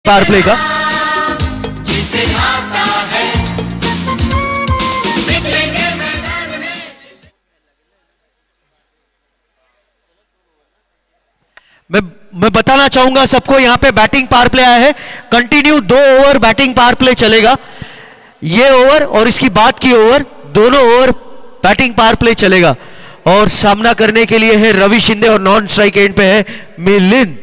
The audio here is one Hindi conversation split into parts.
पावर प्ले का। मैं बताना चाहूंगा सबको, यहां पे बैटिंग पावर प्ले आया है, continue 2 over batting power play चलेगा। ये ओवर और इसकी बाद की ओवर, दोनों ओवर बैटिंग पावर प्ले चलेगा। और सामना करने के लिए है रवि शिंदे और नॉन स्ट्राइक एंड पे है मिलिंद।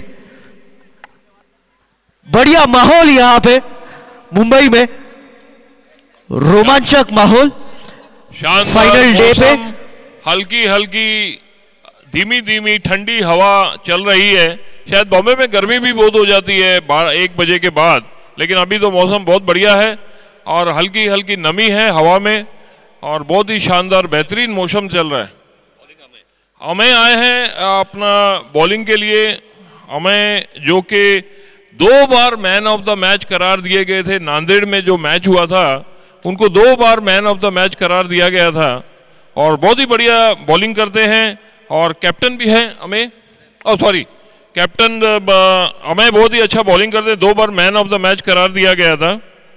बढ़िया माहौल यहां पे मुंबई में, रोमांचक माहौल फाइनल डे पे। हल्की हल्की धीमी धीमी ठंडी हवा चल रही है। शायद बॉम्बे में गर्मी भी बहुत हो जाती है 1 बजे के बाद, लेकिन अभी तो मौसम बहुत बढ़िया है और हल्की हल्की नमी है हवा में और बहुत ही शानदार बेहतरीन मौसम चल रहा है। हमें आए हैं अपना बॉलिंग के लिए। हमें जो कि 2 बार मैन ऑफ द मैच करार दिए गए थे, नांदेड़ में जो मैच हुआ था उनको 2 बार मैन ऑफ द मैच करार दिया गया था और बहुत ही बढ़िया बॉलिंग करते हैं और कैप्टन भी है हमें, कैप्टन हमें बहुत ही अच्छा बॉलिंग करते हैं, 2 बार मैन ऑफ द मैच करार दिया गया था।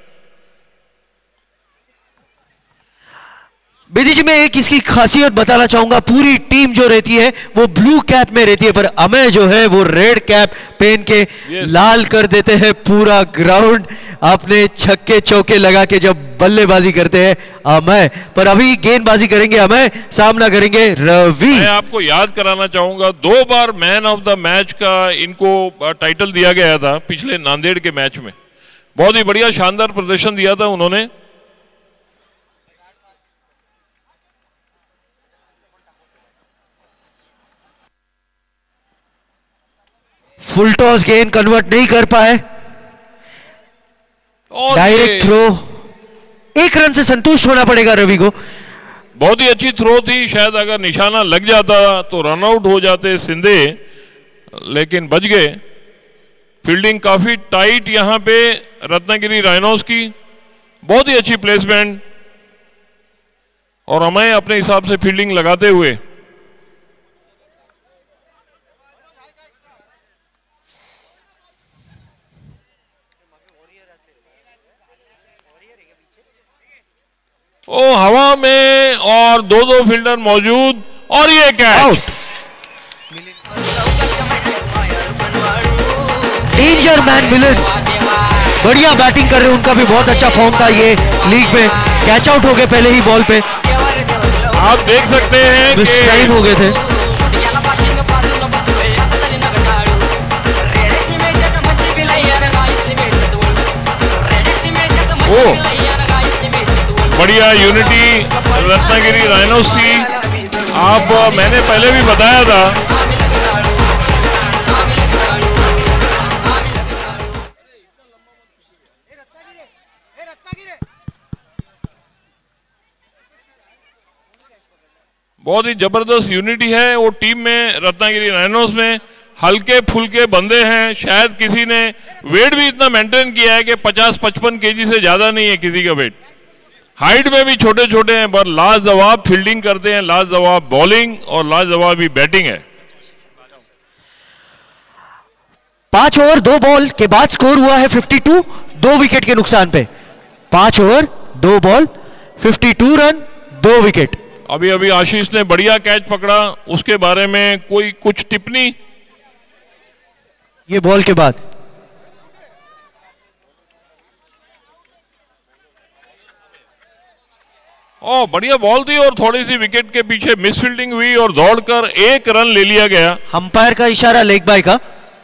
बेदी जी, मैं एक इसकी खासियत बताना चाहूंगा, पूरी टीम जो रहती है वो ब्लू कैप में रहती है, पर अमय जो है वो रेड कैप पहन के लाल कर देते हैं पूरा ग्राउंड, अपने छक्के चौके लगा के जब बल्लेबाजी करते हैं अमय। पर अभी गेंदबाजी करेंगे अमय, सामना करेंगे रवि। मैं आपको याद कराना चाहूंगा 2 बार मैन ऑफ द मैच का इनको टाइटल दिया गया था पिछले नांदेड़ के मैच में। बहुत ही बढ़िया शानदार प्रदर्शन दिया था उन्होंने। फुल टॉस गेंद कन्वर्ट नहीं कर पाए, डायरेक्ट थ्रो, 1 रन से संतुष्ट होना पड़ेगा रवि को। बहुत ही अच्छी थ्रो थी, शायद अगर निशाना लग जाता तो रन आउट हो जाते सिंधे, लेकिन बच गए। फील्डिंग काफी टाइट यहां पे रत्नागिरी राइनोस की, बहुत ही अच्छी प्लेसमेंट और हमें अपने हिसाब से फील्डिंग लगाते हुए। ओ हवा में और 2 फील्डर मौजूद और ये कैच। डेंजर मैन मिलिंद बढ़िया बैटिंग कर रहे हैं, उनका भी बहुत अच्छा फॉर्म था ये लीग में। कैच आउट हो गए पहले ही बॉल पे, आप देख सकते हैं मिस टाइम हो गए थे। ओ बढ़िया यूनिटी रत्नागिरी राइनोस की। आप मैंने पहले भी बताया था बहुत ही जबरदस्त यूनिटी है वो टीम में, रत्नागिरी राइनोस में। हल्के फुल्के बंदे हैं, शायद किसी ने वेट भी इतना मेंटेन किया है कि 50-55 केजी से ज्यादा नहीं है किसी का वेट। हाइट में भी छोटे छोटे हैं, पर लाजवाब फील्डिंग करते हैं, लाजवाब बॉलिंग और लाजवाब भी बैटिंग है। 5 ओवर 2 बॉल के बाद स्कोर हुआ है 52, 2 विकेट के नुकसान पे। 5 ओवर 2 बॉल 52 रन 2 विकेट। अभी अभी आशीष ने बढ़िया कैच पकड़ा, उसके बारे में कोई कुछ टिप्पणी? ये बॉल के बाद बढ़िया बॉल थी और थोड़ी सी विकेट के पीछे मिस फील्डिंग हुई और दौड़कर 1 रन ले लिया गया। अंपायर का इशारा लेग बाय का।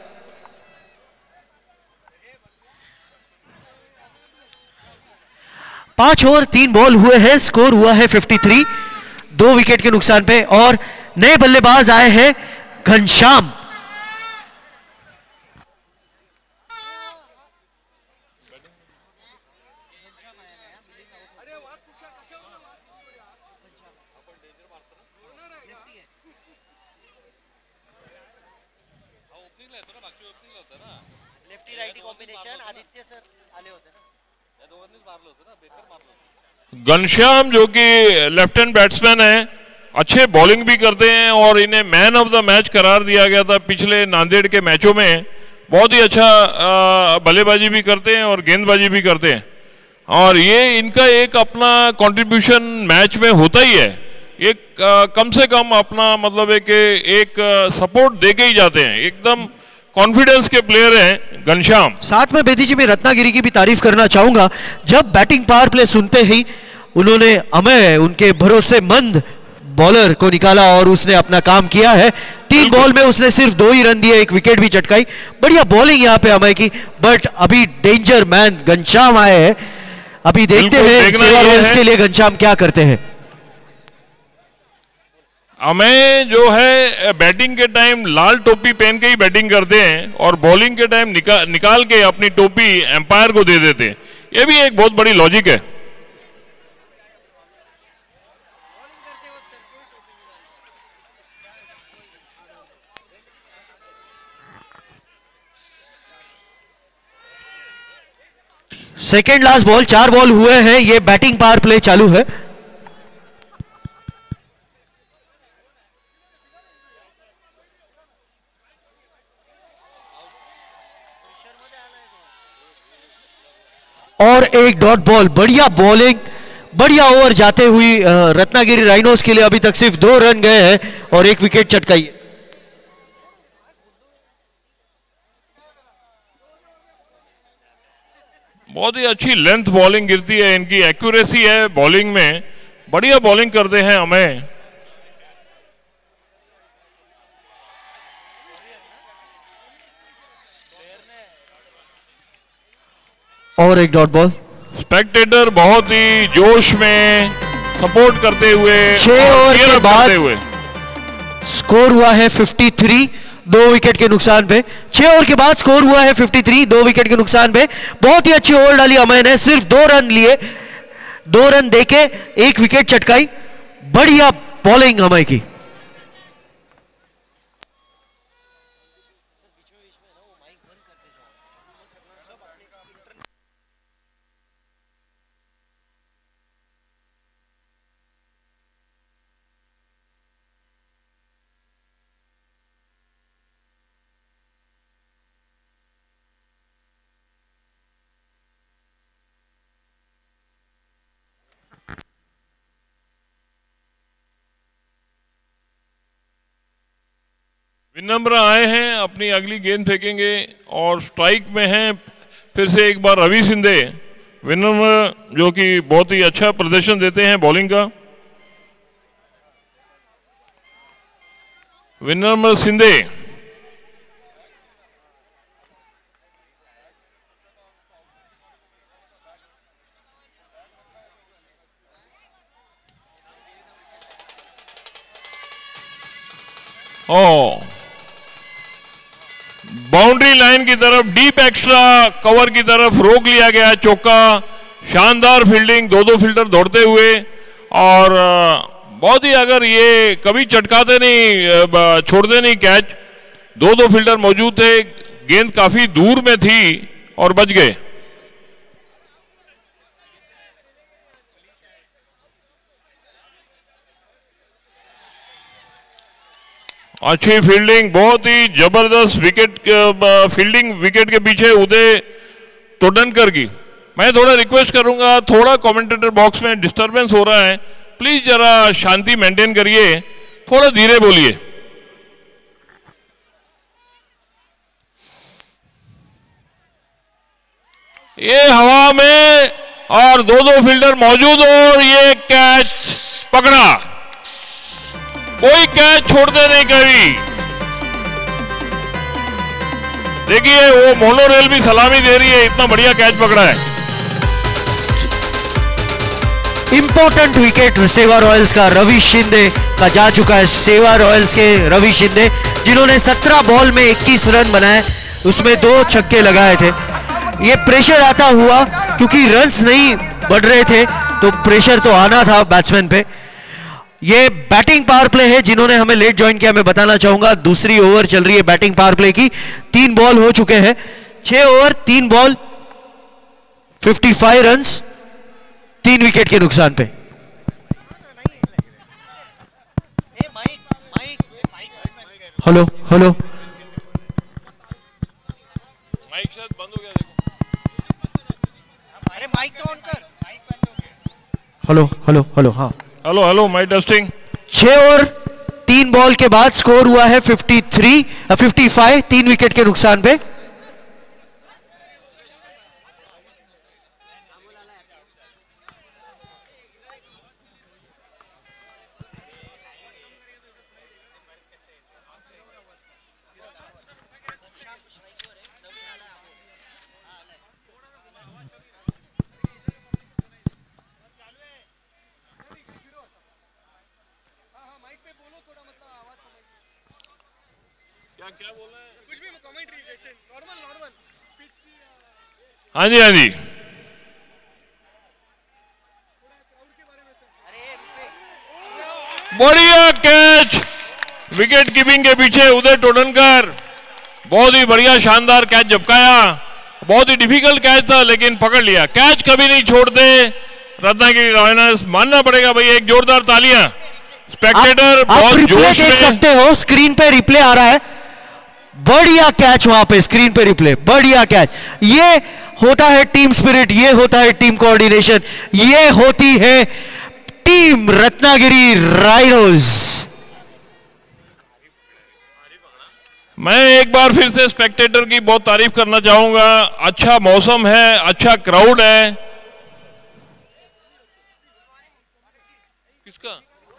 पांच ओवर 3 बॉल हुए हैं, स्कोर हुआ है 53, 2 विकेट के नुकसान पे। और नए बल्लेबाज आए हैं घनश्याम। घनश्याम जो कि लेफ्ट हैंड बैट्समैन है, अच्छे बॉलिंग भी करते हैं और इन्हें मैन ऑफ द मैच करार दिया गया था पिछले नांदेड़ के मैचों में। बहुत ही अच्छा बल्लेबाजी भी करते हैं और गेंदबाजी भी करते हैं, और ये इनका एक अपना कंट्रीब्यूशन मैच में होता ही है। एक कम से कम अपना मतलब है कि एक सपोर्ट दे के ही जाते हैं, एकदम कॉन्फिडेंस के प्लेयर हैं घनश्याम। साथ में बेदी जी मैं रत्नागिरी की भी तारीफ करना चाहूंगा, जब बैटिंग पावर प्ले सुनते ही उन्होंने अमय उनके भरोसेमंद बॉलर को निकाला और उसने अपना काम किया है। 3 बॉल में उसने सिर्फ 2 ही रन दिए, 1 विकेट भी चटकाई। बढ़िया बॉलिंग यहाँ पे अमय की, बट अभी डेंजर मैन घनश्याम आए हैं। अभी देखते हैं सेवा रॉयल्स के लिए घनश्याम क्या करते हैं। अमय जो है बैटिंग के टाइम लाल टोपी पहन के ही बैटिंग करते हैं और बॉलिंग के टाइम निकाल के अपनी टोपी एम्पायर को दे देते हैं। ये भी एक बहुत बड़ी लॉजिक है। सेकेंड लास्ट बॉल, 4 बॉल हुए हैं, ये बैटिंग पावर प्ले चालू है। और एक डॉट बॉल, बढ़िया बॉलिंग, बढ़िया ओवर जाते हुई रत्नागिरी राइनोस के लिए अभी तक सिर्फ 2 रन गए हैं और 1 विकेट चटकाई। बहुत ही अच्छी लेंथ बॉलिंग गिरती है, इनकी एक्यूरेसी है बॉलिंग में, बढ़िया बॉलिंग करते हैं अमय। और एक डॉट बॉल। स्पेक्टेटर बहुत ही जोश में सपोर्ट करते हुए 6 ओवर के बाद स्कोर हुआ है 53, 2 विकेट के नुकसान पे। 6 ओवर के बाद स्कोर हुआ है 53, 2 विकेट के नुकसान पे। बहुत ही अच्छी ओवर डाली अमय ने, सिर्फ 2 रन लिए, 2 रन देके 1 विकेट चटकाई। बढ़िया बॉलिंग अमय की। विनम्र आए हैं, अपनी अगली गेंद फेंकेंगे और स्ट्राइक में हैं फिर से एक बार रवि सिंधे। विनम्र जो कि बहुत ही अच्छा प्रदर्शन देते हैं बॉलिंग का। विनम्र सिंधे बाउंड्री लाइन की तरफ डीप एक्स्ट्रा कवर की तरफ रोक लिया गया, चौका। शानदार फील्डिंग, 2 फील्डर दौड़ते हुए, और बहुत ही, अगर ये कभी चटकाते नहीं, छोड़ते नहीं कैच, 2 फील्डर मौजूद थे, गेंद काफी दूर में थी और बच गए। अच्छी फील्डिंग, बहुत ही जबरदस्त विकेट फील्डिंग विकेट के पीछे उदय टोडनकर की। मैं थोड़ा रिक्वेस्ट करूंगा, थोड़ा कमेंटेटर बॉक्स में डिस्टरबेंस हो रहा है, प्लीज जरा शांति मेंटेन करिए, थोड़ा धीरे बोलिए। ये हवा में और 2 फील्डर मौजूद और ये कैच पकड़ा। कोई कैच छोड़ते नहीं कभी। देखिए वो मोनोरेल भी सलामी दे रही है, इतना बढ़िया कैच पकड़ा है। इंपॉर्टेंट विकेट सेवा रॉयल्स का रवि शिंदे का जा चुका है। सेवा रॉयल्स के रवि शिंदे जिन्होंने 17 बॉल में 21 रन बनाए, उसमें 2 छक्के लगाए थे। ये प्रेशर आता हुआ, क्योंकि रन्स नहीं बढ़ रहे थे तो प्रेशर तो आना था बैट्समैन पे। ये बैटिंग पावर प्ले है, जिन्होंने हमें लेट ज्वाइन किया मैं बताना चाहूंगा, दूसरी ओवर चल रही है बैटिंग पावर प्ले की। 3 बॉल हो चुके हैं, 6 ओवर 3 बॉल 55 रन्स, 3 विकेट के नुकसान पे। हेलो हेलो माइक शायद बंद हो गया, देखो। अरे माइक तो ऑन कर। हेलो हेलो हेलो, हाँ हेलो हेलो, माइक टेस्टिंग। 6 और 3 बॉल के बाद स्कोर हुआ है 55, 3 विकेट के नुकसान पे। क्या बोल रहे हैं? कुछ भी कमेंट्री जैसे नॉर्मल। हाँ जी हाँ जी। बढ़िया कैच, विकेट कीपिंग के पीछे उदय टोडनकर, बहुत ही बढ़िया शानदार कैच झपकाया। बहुत ही डिफिकल्ट कैच था लेकिन पकड़ लिया। कैच कभी नहीं छोड़ते रत्नागिरी रॉयल्स, मानना पड़ेगा भाई। एक जोरदार तालियां। स्पेक्टेटर बहुत जोश में देख सकते हो, स्क्रीन पे रिप्ले आ रहा है। बढ़िया कैच वहां पे, स्क्रीन पे रिप्ले, बढ़िया कैच। ये होता है टीम स्पिरिट, ये होता है टीम कोऑर्डिनेशन, ये होती है टीम रत्नागिरी राइनोज। मैं एक बार फिर से स्पेक्टेटर की बहुत तारीफ करना चाहूंगा। अच्छा मौसम है, अच्छा क्राउड है। किसका?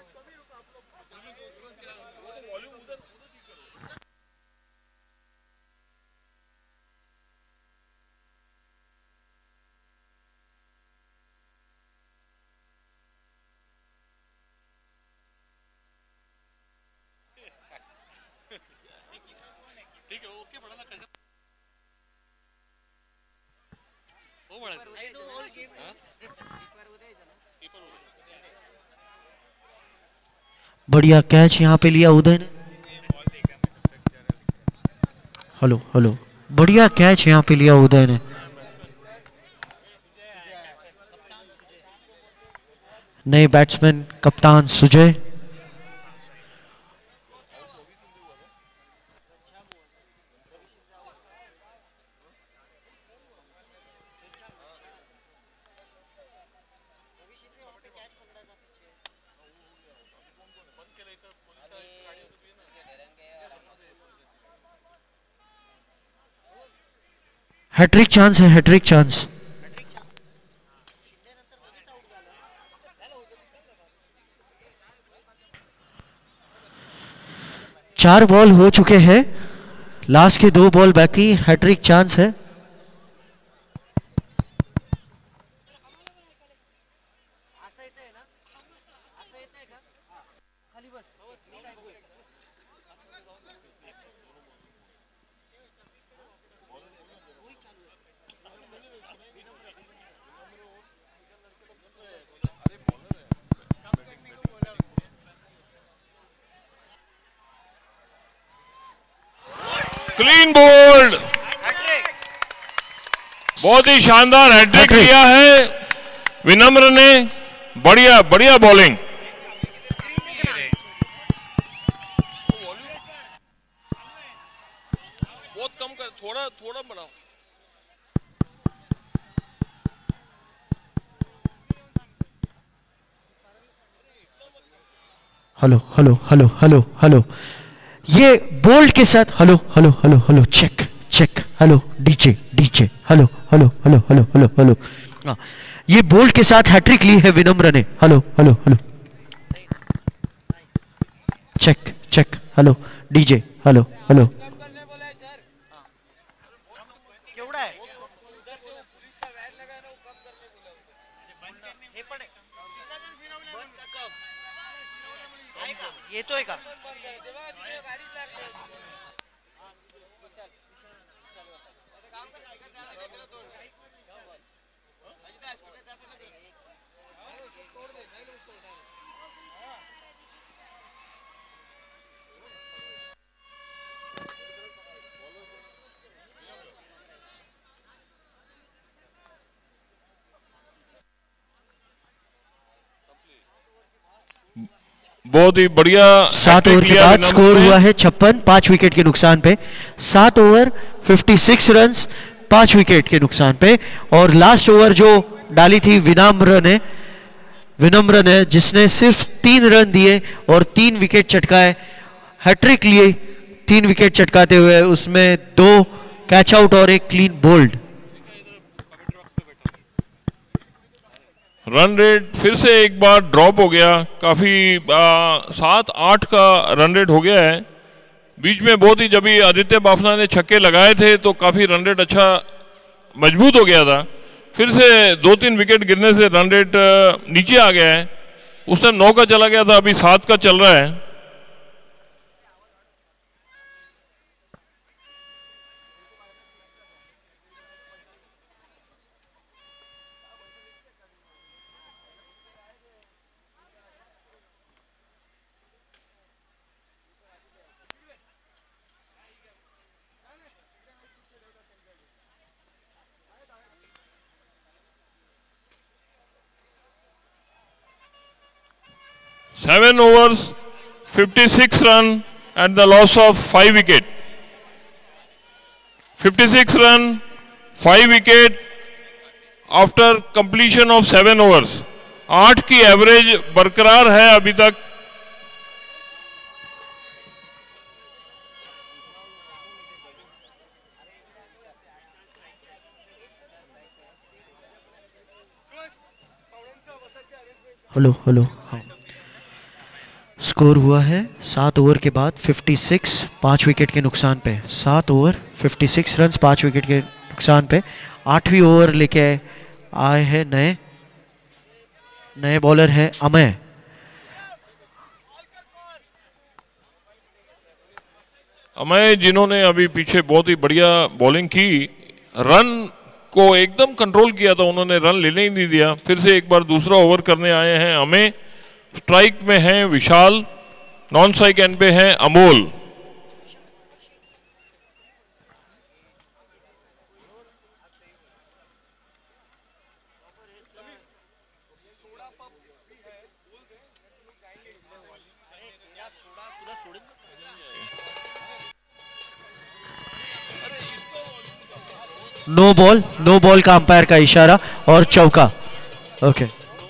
बढ़िया कैच यहां पे लिया उदय ने। हेलो हेलो, बढ़िया कैच यहां पे लिया उदय ने। नए बैट्समैन कप्तान सुजय। हैट्रिक चांस है, हैट्रिक चांस। चार बॉल हो चुके हैं, लास्ट के 2 बॉल बाकी, हैट्रिक चांस है। क्लीन बोल्ड, बहुत ही शानदार हैट्रिक किया है विनम्र ने। बढ़िया बढ़िया बॉलिंग। बहुत कम कर, थोड़ा थोड़ा बढ़ाओ। Hello hello hello hello hello, ये बोल्ड के साथ hello hello hello hello, check check, hello DJ DJ, hello hello hello hello hello hello. ये बोल्ड के साथ हैट्रिक ली है विनम्र ने। Hello hello hello, check check, hello DJ, hello hello. ये तो है का बहुत ही बढ़िया 7 ओवर के बाद स्कोर हुआ है 56, 5 विकेट के नुकसान पे। 7 ओवर 56 रन्स, 5 विकेट के नुकसान पे। और लास्ट ओवर जो डाली थी विनम्र ने जिसने सिर्फ 3 रन दिए और 3 विकेट चटकाए, हैट्रिक लिए 3 विकेट चटकाते हुए, उसमें 2 कैच आउट और 1 क्लीन बोल्ड। रन रेट फिर से एक बार ड्रॉप हो गया, काफी 7-8 का रन रेट हो गया है। बीच में बहुत ही जब आदित्य बाफना ने छक्के लगाए थे तो काफी रन रेट अच्छा मजबूत हो गया था। फिर से 2-3 विकेट गिरने से रन रेट नीचे आ गया है। उस टाइम 9 का चला गया था, अभी 7 का चल रहा है। Seven overs, 56 run at the loss of 5 wicket. 56 run, 5 wicket after completion of 7 overs. 8 की एवरेज बरकरार है अभी तक। हेलो हेलो, हाँ। स्कोर हुआ है 7 ओवर के बाद 56, 5 विकेट के नुकसान पे। 7 ओवर 56 रन्स, 5 विकेट के नुकसान पे। 8वीं ओवर लेके आए हैं नए बॉलर है अमय। अमय जिन्होंने अभी पीछे बहुत ही बढ़िया बॉलिंग की, रन को एकदम कंट्रोल किया था, उन्होंने रन लेने ही नहीं दिया। फिर से एक बार दूसरा ओवर करने आए हैं अमय। स्ट्राइक में हैं विशाल, नॉन स्ट्राइक एंड पे हैं अमोल। नो बॉल का अंपायर का इशारा और चौका। ओके,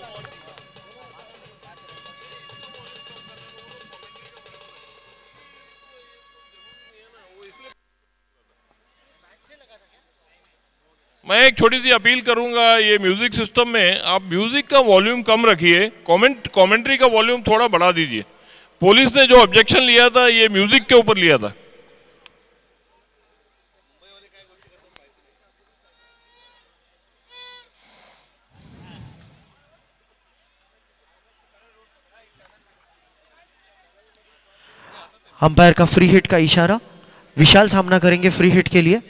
मैं एक छोटी सी अपील करूंगा, ये म्यूजिक सिस्टम में आप म्यूजिक का वॉल्यूम कम रखिए, कमेंट्री का वॉल्यूम थोड़ा बढ़ा दीजिए। पुलिस ने जो ऑब्जेक्शन लिया था ये म्यूजिक के ऊपर लिया था। अंपायर का फ्री हिट का इशारा। विशाल सामना करेंगे फ्री हिट के लिए।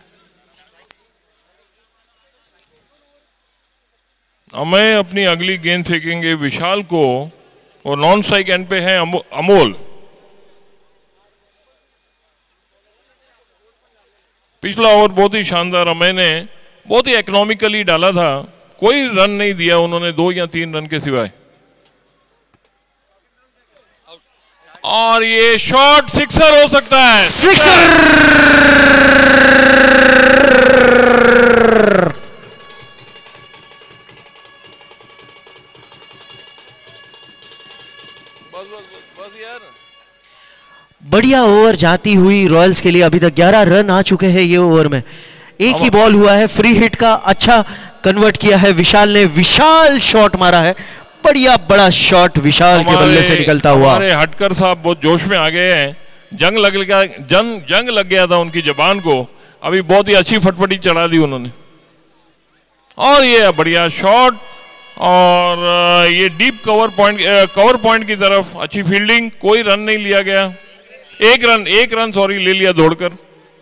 अमय अपनी अगली गेंद फेंकेंगे विशाल को और नॉन स्ट्राइक एंड पे है अमोल। पिछला ओवर बहुत ही शानदार अमय ने बहुत ही इकोनॉमिकली डाला था, कोई रन नहीं दिया उन्होंने 2 या 3 रन के सिवाय। और ये शॉट सिक्सर हो सकता है। बस यार, बढ़िया ओवर जाती हुई रॉयल्स के लिए। अभी तक 11 रन आ चुके हैं ये ओवर में। एक ही बॉल हुआ है, फ्री हिट का अच्छा कन्वर्ट किया है विशाल ने। विशाल शॉट मारा है, बढ़िया बड़ा शॉट विशाल के बल्ले से निकलता हुआ। हमारे हटकर साहब बहुत जोश में आ गए हैं। जंग लग गया था उनकी जबान को, अभी बहुत ही अच्छी फटफटी चढ़ा दी उन्होंने। और ये बढ़िया शॉट और ये डीप कवर पॉइंट की तरफ अच्छी फील्डिंग, कोई रन नहीं लिया गया। एक रन सॉरी ले लिया दौड़कर।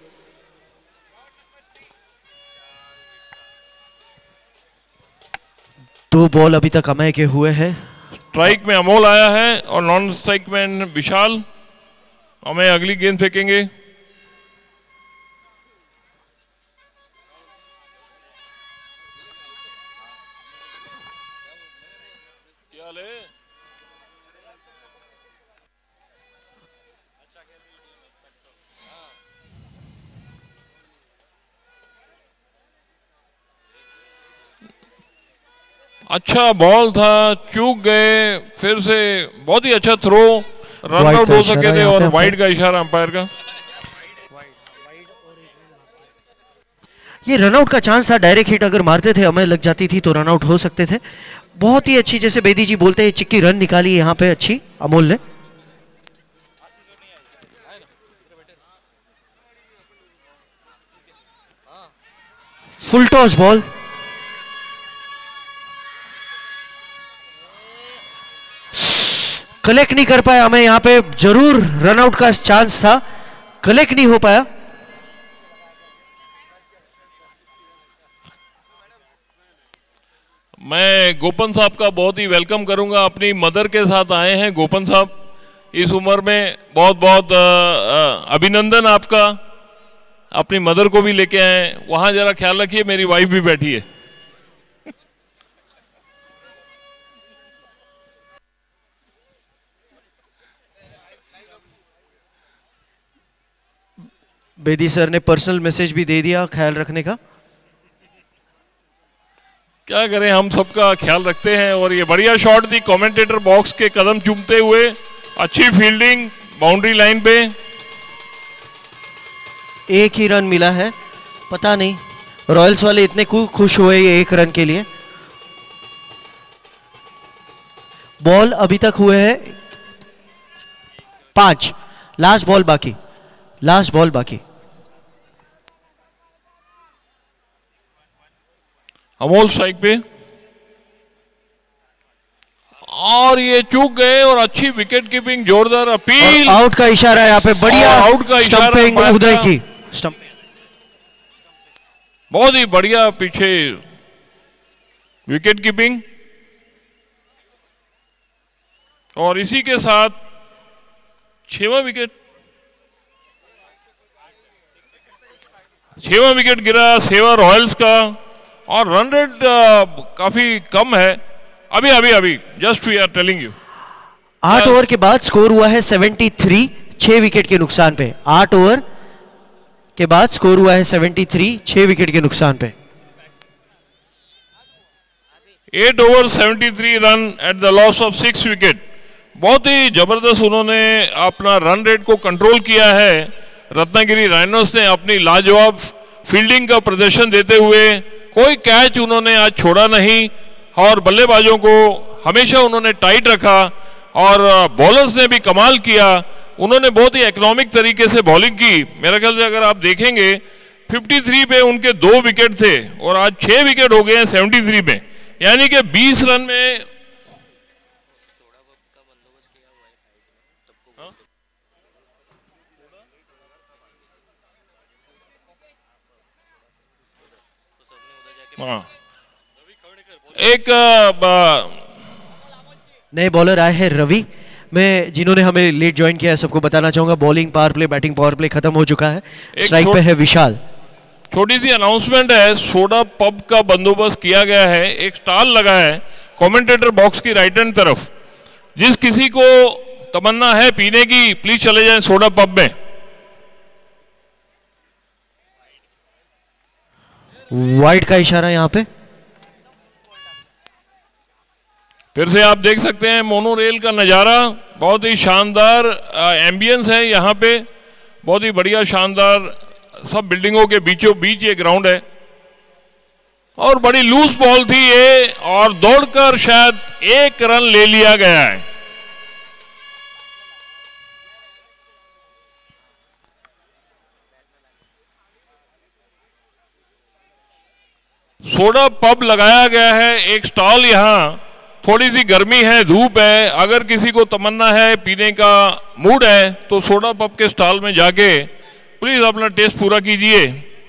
दो बॉल अभी तक अमय के हुए हैं। स्ट्राइक में अमोल आया है और नॉन स्ट्राइक में विशाल। अमय अगली गेंद फेंकेंगे। अच्छा बॉल था, चूक गए, फिर से बहुत ही अच्छा थ्रो, रन आउट हो सके थे और वाइड का इशारा अंपायर का। ये रनआउट का चांस था, डायरेक्ट हिट अगर मारते थे हमें लग जाती थी तो रनआउट हो सकते थे। बहुत ही अच्छी, जैसे बेदी जी बोलते हैं, चिक्की रन निकाली यहाँ पे अच्छी अमोल ने। फुल टॉस बॉल, कलेक्ट नहीं कर पाया, हमें यहाँ पे जरूर रनआउट का चांस था, कलेक्ट नहीं हो पाया। मैं गोपन साहब का बहुत ही वेलकम करूंगा, अपनी मदर के साथ आए हैं गोपन साहब इस उम्र में, बहुत बहुत अभिनंदन आपका, अपनी मदर को भी लेके आए, वहां जरा ख्याल रखिए, मेरी वाइफ भी बैठी है। बेदी सर ने पर्सनल मैसेज भी दे दिया ख्याल रखने का। क्या करें, हम सबका ख्याल रखते हैं। और ये बढ़िया शॉट थी, कमेंटेटर बॉक्स के कदम चूमते हुए, अच्छी फील्डिंग बाउंड्री लाइन पे। एक ही रन मिला है, पता नहीं रॉयल्स वाले इतने खुश हुए ये एक रन के लिए। बॉल अभी तक हुए हैं 5, लास्ट बॉल बाकी, लास्ट बॉल बाकी। अमोल स्ट्राइक पे और ये चूक गए, और अच्छी विकेट कीपिंग, जोरदार अपील, आउट का इशारा यहाँ पे, बढ़िया आउट का स्टंपिंग उदय की, बहुत ही बढ़िया पीछे विकेट कीपिंग। और इसी के साथ 6वां विकेट गिरा सेवा रॉयल्स का, और रन रेट काफी कम है अभी just we are telling you. 8 over के बाद स्कोर हुआ है 73, 6 विकेट के नुकसान पे। 8 ओवर के बाद स्कोर हुआ है 73, 6 विकेट के नुकसान पे। 8 over 73 run at the loss of 6 wicket. बहुत ही जबरदस्त उन्होंने अपना रन रेट को कंट्रोल किया है। रत्नागिरी राइनोस ने अपनी लाजवाब फील्डिंग का प्रदर्शन देते हुए कोई कैच उन्होंने आज छोड़ा नहीं, और बल्लेबाजों को हमेशा उन्होंने टाइट रखा, और बॉलर्स ने भी कमाल किया। उन्होंने बहुत ही इकोनॉमिक तरीके से बॉलिंग की। मेरे ख्याल से अगर आप देखेंगे 53 पे उनके 2 विकेट थे, और आज 6 विकेट हो गए हैं 73 में, यानी कि 20 रन में एक नए बॉलर आए हैं रवि। मैं जिन्होंने हमें लेट ज्वाइन किया है सबको बताना चाहूंगा, bowling power play, batting power play खत्म हो चुका है। स्ट्राइक पे है विशाल। छोटी सी अनाउंसमेंट है, सोडा पब का बंदोबस्त किया गया है, एक स्टॉल लगा है कमेंटेटर बॉक्स की राइट हैंड तरफ। जिस किसी को तमन्ना है पीने की, प्लीज चले जाएं सोडा पब में। वाइड का इशारा यहाँ पे। फिर से आप देख सकते हैं मोनो रेल का नज़ारा, बहुत ही शानदार एम्बियंस है यहाँ पे, बहुत ही बढ़िया शानदार, सब बिल्डिंगों के बीचों बीच ये ग्राउंड है। और बड़ी लूज बॉल थी ये, और दौड़कर शायद 1 रन ले लिया गया है। सोडा पब लगाया गया है, एक स्टॉल यहाँ। थोड़ी सी गर्मी है, धूप है, अगर किसी को तमन्ना है पीने का मूड है तो सोडा पब के स्टॉल में जाके प्लीज अपना टेस्ट पूरा कीजिए।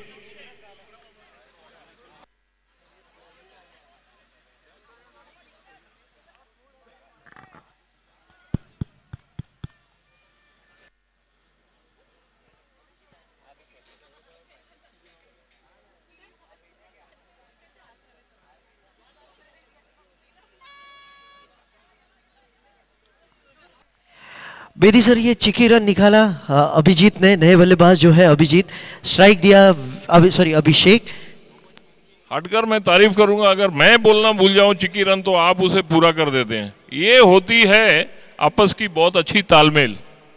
बेदी सर, ये चिकी रन निकाला अभिजीत ने, नए बल्लेबाज जो है अभिजीत, स्ट्राइक दिया अभिषेक। हटकर मैं तारीफ करूंगा, अगर मैं बोलना भूल जाऊं चिक्की रन तो आप उसे पूरा कर देते हैं। ये होती है आपस की बहुत अच्छी तालमेल।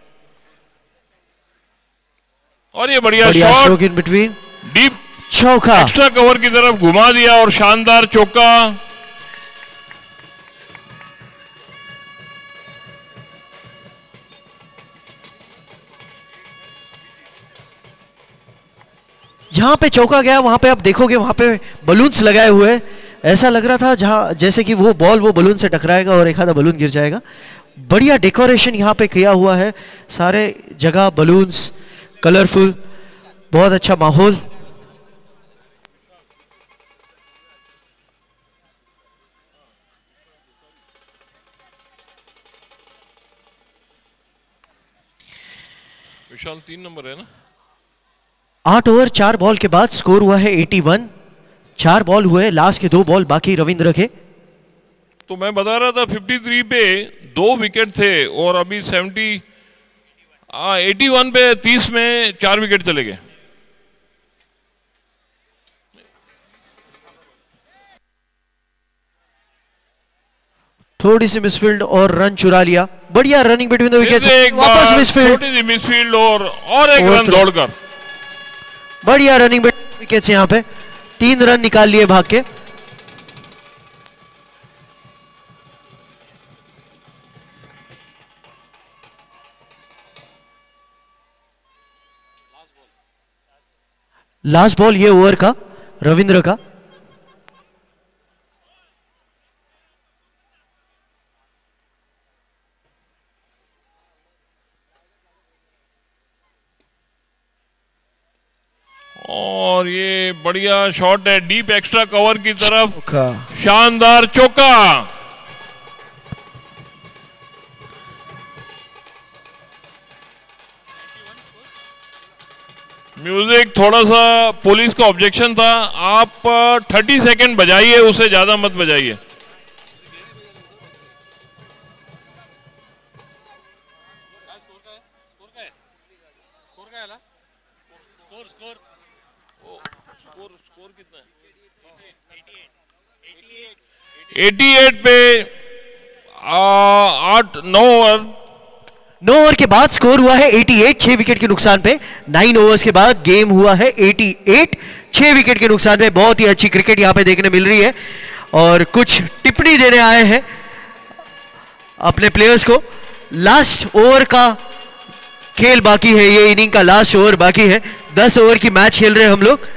और ये बढ़िया शॉट इन बिटवीन, डीप चौका, एक्स्ट्रा कवर की तरफ घुमा दिया और शानदार चौका। जहां पे चौका गया वहां पे आप देखोगे वहां पे बलून्स लगाए हुए हैं। ऐसा लग रहा था जहां जैसे कि वो बॉल वो बलून से टकराएगा और एक आधा बलून गिर जाएगा। बढ़िया डेकोरेशन यहाँ पे किया हुआ है, सारे जगह बलून्स, कलरफुल, बहुत अच्छा माहौल। विशाल 3 नंबर है ना। 8 ओवर 4 बॉल के बाद स्कोर हुआ है 81। 4 बॉल हुए, लास्ट के 2 बॉल बाकी रविंद्र के। तो मैं बता रहा था 53 पे 2 विकेट थे और अभी 81 पे 30 में 4 विकेट चले गए। थोड़ी सी मिसफील्ड और रन चुरा लिया। बढ़िया रनिंग बिटवीन द विकेट्स, वापस मिसफील्ड, छोटी सी मिसफील्ड और एक रन दौड़कर। बढ़िया रनिंग बिटवीन विकेट्स, यहाँ पे 3 रन निकाल लिए भाग के। लास्ट बॉल ये ओवर का रविंद्र का। और ये बढ़िया शॉट है डीप एक्स्ट्रा कवर की तरफ, शानदार चौका। म्यूजिक थोड़ा सा पुलिस का ऑब्जेक्शन था, आप 30 सेकंड बजाइए, उससे ज्यादा मत बजाइए। स्कोर कितना है? 88 पे 9 ओवर के बाद स्कोर हुआ है 88, 6 विकेट के नुकसान पे। 9 ओवर्स के बाद गेम हुआ है 88, 6 विकेट के नुकसान पे। बहुत ही अच्छी क्रिकेट यहाँ पे देखने मिल रही है और कुछ टिप्पणी देने आए हैं अपने प्लेयर्स को। लास्ट ओवर का खेल बाकी है, ये इनिंग का लास्ट ओवर बाकी है। 10 ओवर की मैच खेल रहे हैं हम लोग।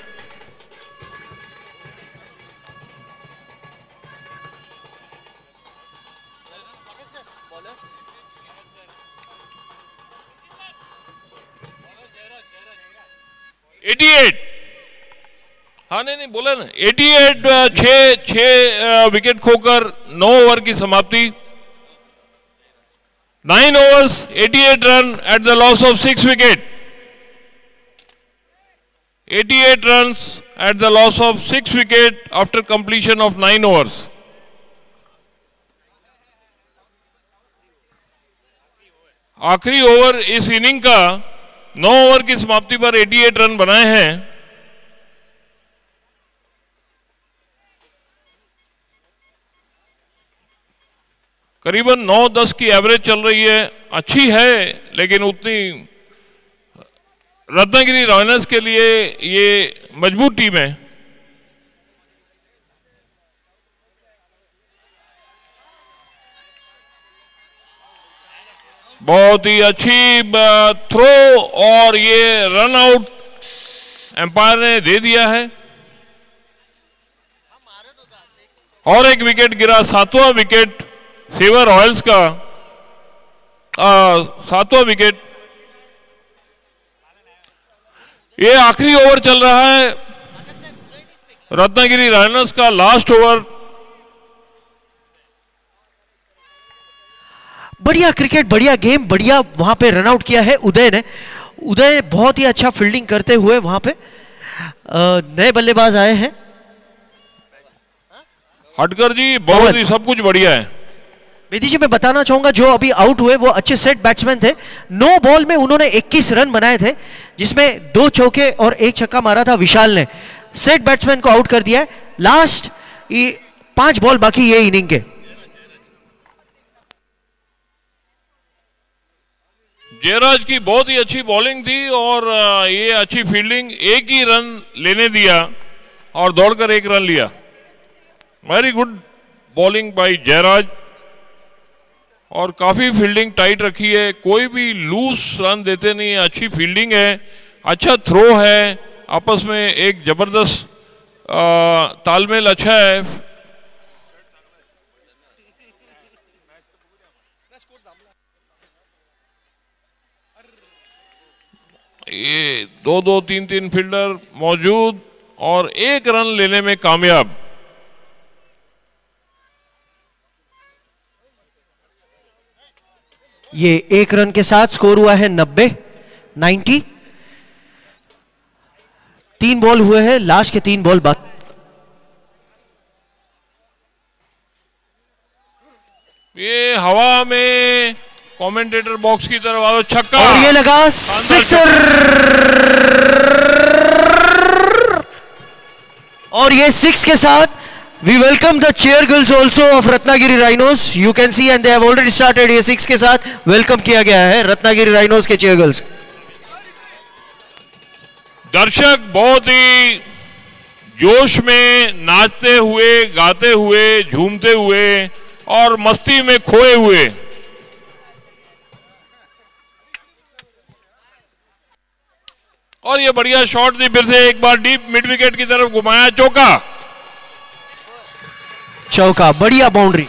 हाँ नहीं बोला ना, 88, 6 विकेट खोकर 9 ओवर की समाप्ति। 9 overs, 88 run at the loss of 6 wicket. 88 runs at the loss of 6 wicket after completion of 9 overs. आखिरी ओवर इस इनिंग का 9 ओवर की समाप्ति पर 88 रन बनाए हैं। करीबन 9-10 की एवरेज चल रही है, अच्छी है, लेकिन उतनी रत्नागिरी रॉयल्स के लिए ये मजबूत टीम है। बहुत ही अच्छी थ्रो और ये रन आउट एम्पायर ने दे दिया है और एक विकेट गिरा, 7वां विकेट सेवर रॉयल्स का, 7वां विकेट। ये आखिरी ओवर चल रहा है रत्नागिरी रॉयल्स का, लास्ट ओवर। बढ़िया क्रिकेट, बढ़िया गेम, बढ़िया वहां पे रन आउट किया है उदय ने। उदय बहुत ही अच्छा फील्डिंग करते हुए वहां पे नए बल्लेबाज आए हैं। हटकर जी बहुत ही सब कुछ बढ़िया है। बेदी जी मैं बताना चाहूंगा जो अभी आउट हुए वो अच्छे सेट बैट्समैन थे। 9 बॉल में उन्होंने 21 रन बनाए थे, जिसमें 2 चौके और 1 छक्का मारा था विशाल ने। सेट बैट्समैन को आउट कर दिया है। लास्ट 5 बॉल बाकी ये इनिंग के। जयराज की बहुत ही अच्छी बॉलिंग थी और ये अच्छी फील्डिंग, एक ही रन लेने दिया और दौड़कर 1 रन लिया। Very good bowling by Jayraj और काफी फील्डिंग टाइट रखी है, कोई भी लूज रन देते नहीं है, अच्छी फील्डिंग है, अच्छा थ्रो है, आपस में एक जबरदस्त तालमेल अच्छा है। ये 2-2 3-3 फील्डर मौजूद और 1 रन लेने में कामयाब। ये 1 रन के साथ स्कोर हुआ है 90। 3 बॉल हुए हैं, लास्ट के 3 बॉल बाकी। ये हवा में कमेंटेटर बॉक्स की तरफ आओ, छक्का और ये लगा सिक्सर। और ये 6 के साथ we welcome the cheer girls also of Ratnagiri Rhinos. You can see and they have already started. ये 6 के साथ वेलकम किया गया है रत्नागिरी राइनोस के cheer girls। दर्शक बहुत ही जोश में नाचते हुए, गाते हुए, झूमते हुए और मस्ती में खोए हुए। और ये बढ़िया शॉट थी, फिर से एक बार डीप मिड विकेट की तरफ घुमाया, चौका, बढ़िया बाउंड्री।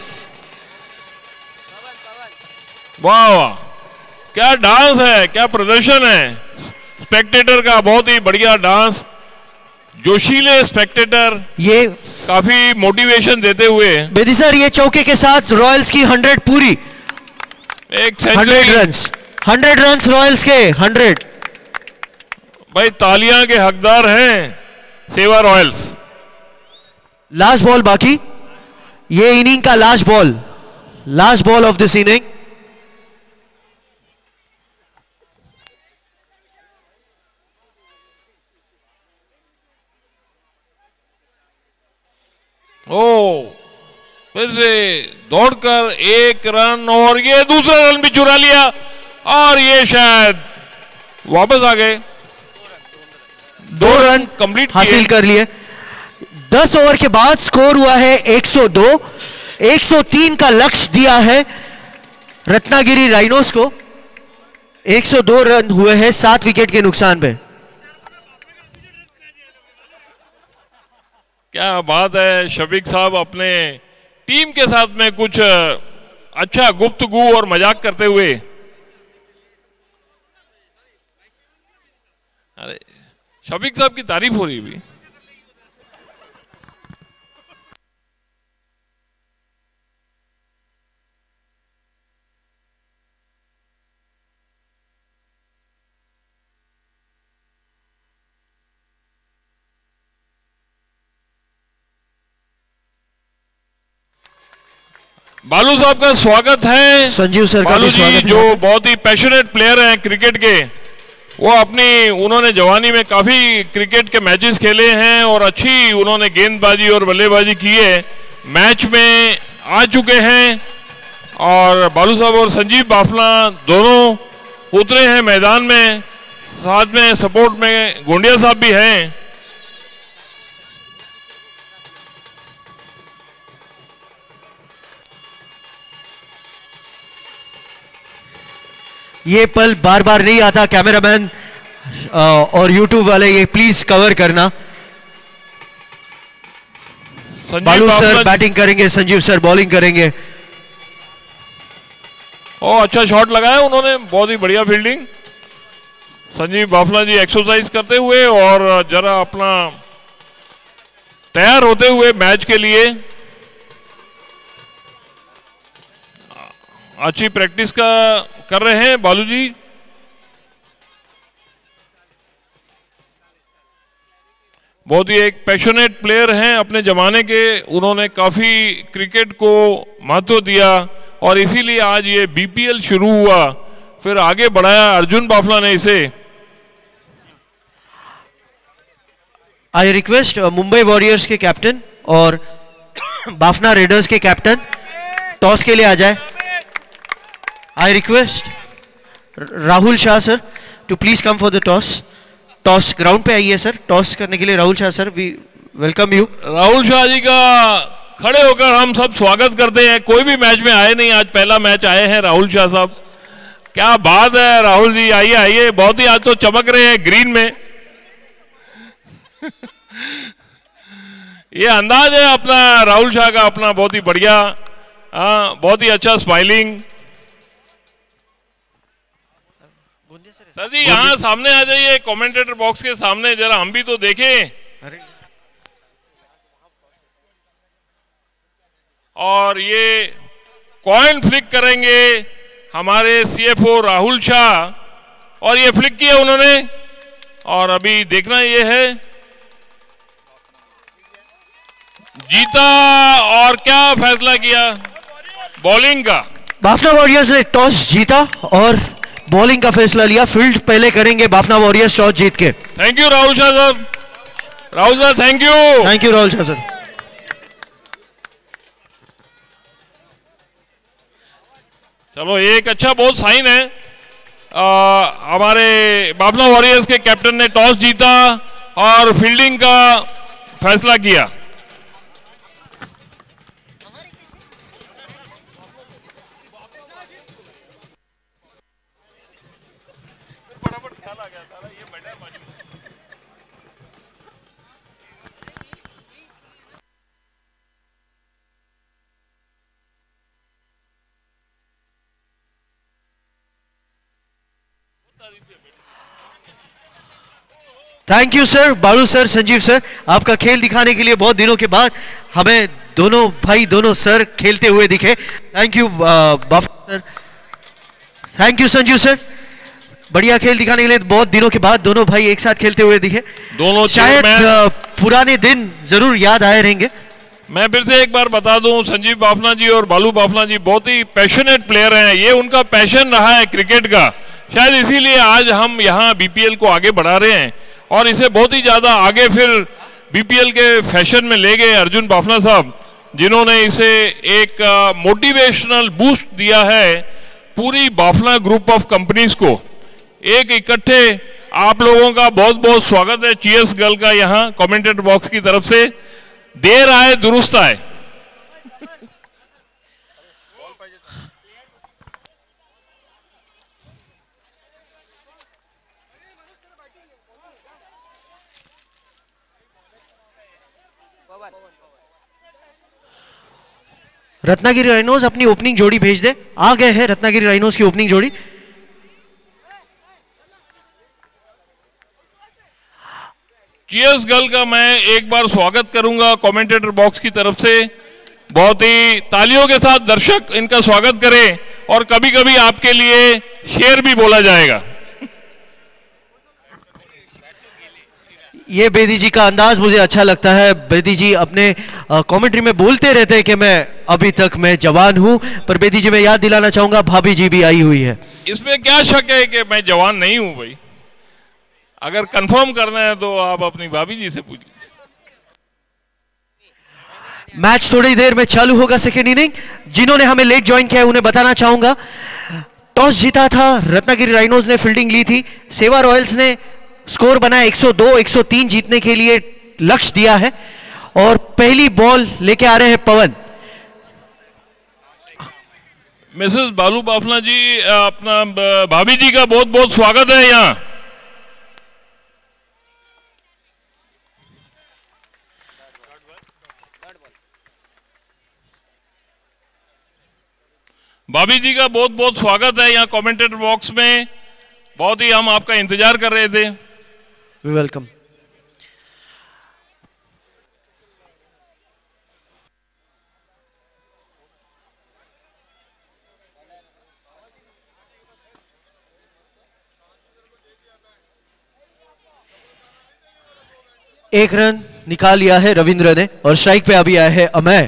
वाह वाह, क्या डांस है, क्या प्रदर्शन है स्पेक्टेटर का, बहुत ही बढ़िया डांस, जोशीले स्पेक्टेटर, ये काफी मोटिवेशन देते हुए। बेदी सर, ये चौके के साथ रॉयल्स की 100 पूरी, एक 100 रन्स रॉयल्स के 100। भाई तालियां के हकदार हैं सेवा रॉयल्स। लास्ट बॉल बाकी, ये इनिंग का last ball off this inning. फिर से दौड़कर 1 रन और ये दूसरा रन भी चुरा लिया और ये शायद वापस आ गए। 2 रन कंप्लीट हासिल कर लिए। 10 ओवर के बाद स्कोर हुआ है 102। 103 का लक्ष्य दिया है रत्नागिरी राइनोस को। 102 रन हुए हैं 7 विकेट के नुकसान पे। क्या बात है, शफीक साहब अपने टीम के साथ में कुछ अच्छा गुफ्तगू और मजाक करते हुए। अरे शफीक साहब की तारीफ हो रही है। बालू साहब का स्वागत है। संजीव सर का भी स्वागत है, जो बहुत ही पैशनेट प्लेयर हैं क्रिकेट के। वो उन्होंने जवानी में काफी क्रिकेट के मैचेस खेले हैं और अच्छी उन्होंने गेंदबाजी और बल्लेबाजी की है, मैच में आ चुके हैं। और बालू साहब और संजीव बाफला दोनों उतरे हैं मैदान में, साथ में सपोर्ट में गोंडिया साहब भी हैं। ये पल बार बार नहीं आता, कैमरामैन और यूट्यूब वाले ये प्लीज कवर करना। बालू सर बैटिंग करेंगे, संजीव सर बॉलिंग करेंगे। अच्छा शॉट लगाया उन्होंने, बहुत ही बढ़िया फील्डिंग। संजीव बाफला जी एक्सरसाइज करते हुए और जरा अपना तैयार होते हुए मैच के लिए, अच्छी प्रैक्टिस कर रहे हैं बालू जी। बहुत ही एक पैशनेट प्लेयर हैं अपने जमाने के, उन्होंने काफी क्रिकेट को महत्व दिया और इसीलिए आज ये बीपीएल शुरू हुआ, फिर आगे बढ़ाया अर्जुन बाफला ने इसे। आई रिक्वेस्ट मुंबई वॉरियर्स के कैप्टन और बाफना रेडर्स के कैप्टन टॉस के लिए आ जाए. I request Rahul Shah sir to please come for the toss. Toss ground पे आइए सर, टॉस करने के लिए. Rahul Shah sir, we welcome you. Rahul Shah ji का खड़े होकर हम सब स्वागत करते हैं. कोई भी मैच में आए नहीं, आज पहला मैच आए हैं राहुल शाह साहब. क्या बात है राहुल जी, आइए आइए. बहुत ही आज तो चमक रहे हैं ग्रीन में. ये अंदाज है अपना राहुल शाह का, अपना बहुत ही बढ़िया, बहुत ही अच्छा स्माइलिंग. सर जी यहाँ सामने आ जाइए, कमेंटेटर बॉक्स के सामने, जरा हम भी तो देखें. और ये कॉइन फ्लिक करेंगे हमारे सीएफओ राहुल शाह, और ये फ्लिक किया उन्होंने. और अभी देखना ये है जीता, और क्या फैसला किया बॉलिंग का. बाफना वॉरियर्स ने टॉस जीता और बॉलिंग का फैसला लिया. फील्ड पहले करेंगे बाफना वॉरियर्स टॉस जीत के. थैंक यू राहुल शाह साहब. राहुल साहब thank you. Thank you Rahul Shah sir. चलो एक अच्छा बहुत साइन है. हमारे बाफना वॉरियर्स के कैप्टन ने टॉस जीता और फील्डिंग का फैसला किया. Thank you sir, Balu sir, Sanjeev sir, आपका खेल दिखाने के लिए बहुत दिनों के बाद हमें दोनों भाई, दोनों सर खेलते हुए दिखे. Thank you Bafna sir. Thank you Sanjeev sir, बढ़िया खेल दिखाने के लिए. बहुत दिनों के बाद दोनों भाई एक साथ खेलते हुए दिखे. दोनों शायद पुराने दिन जरूर याद आए रहेंगे. मैं फिर से एक बार बता दूं, संजीव बाफना जी और बालू बाफना जी बहुत ही पैशनेट प्लेयर हैं. ये उनका पैशन रहा है क्रिकेट का. शायद इसीलिए आज हम यहाँ बीपीएल को आगे बढ़ा रहे हैं, और इसे बहुत ही ज्यादा आगे फिर बीपीएल के फैशन में ले गए अर्जुन बाफना साहब, जिन्होंने इसे एक मोटिवेशनल बूस्ट दिया है पूरी बाफना ग्रुप ऑफ कंपनीज को. एक इकट्ठे आप लोगों का बहुत बहुत स्वागत है चीयर्स गर्ल का यहाँ कमेंटेटर बॉक्स की तरफ से. देर आए दुरुस्त आए. रत्नागिरी राइनोज अपनी ओपनिंग जोड़ी भेज दे. आ गए हैं रत्नागिरी राइनोज की ओपनिंग जोड़ी. चीयर्स गर्ल का मैं एक बार स्वागत करूंगा कमेंटेटर बॉक्स की तरफ से. बहुत ही तालियों के साथ दर्शक इनका स्वागत करें, और कभी कभी आपके लिए शेर भी बोला जाएगा. ये बेदी जी का अंदाज मुझे अच्छा लगता है. बेदी जी अपने कमेंट्री में बोलते रहते हैं कि मैं अभी तक मैं जवान हूं, पर बेदी जी मैं याद दिलाना चाहूंगा भाभी जी भी आई हुई है. इसमें क्या शक है कि मैं जवान नहीं हूं भाई. अगर कंफर्म करना है तो आप अपनी भाभी जी से पूछ लीजिए. मैच थोड़ी देर में चालू होगा. Second inning. जिन्होंने हमें लेट ज्वाइन किया है उन्हें बताना चाहूंगा, टॉस जीता था रत्नागिरी राइनोज ने, फील्डिंग ली थी. सेवा रॉयल्स ने स्कोर बनाया 102-103 जीतने के लिए लक्ष्य दिया है, और पहली बॉल लेके आ रहे हैं पवन. मिसेस बालू बाफना जी, अपना भाभी जी का बहुत बहुत स्वागत है यहाँ. भाभी जी का बहुत बहुत स्वागत है यहाँ कमेंटेटर बॉक्स में. बहुत ही हम आपका इंतजार कर रहे थे. वेलकम. एक रन निकाल लिया है रविंद्र ने, और स्ट्राइक पे अभी आया है अमय.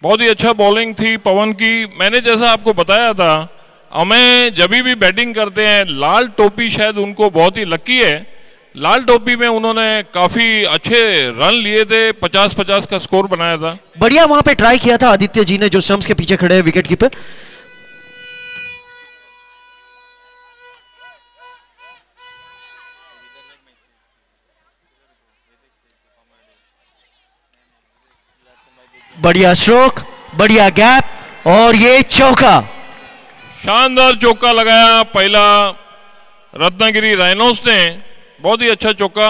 बहुत ही अच्छा बॉलिंग थी पवन की। मैंने जैसा आपको बताया था, हमें जब भी बैटिंग करते हैं, लाल टोपी शायद उनको बहुत ही लकी है। लाल टोपी में उन्होंने काफी अच्छे रन लिए थे, 50-50 का स्कोर बनाया था। बढ़िया वहां पे ट्राई किया था आदित्य जी ने, जो स्टंप्स के पीछे खड़े हैं विकेट कीपर। बढ़िया स्ट्रोक, बढ़िया गैप, और ये चौका, शानदार चौका लगाया पहला रत्नागिरी राइनोस ने, बहुत ही अच्छा चौका।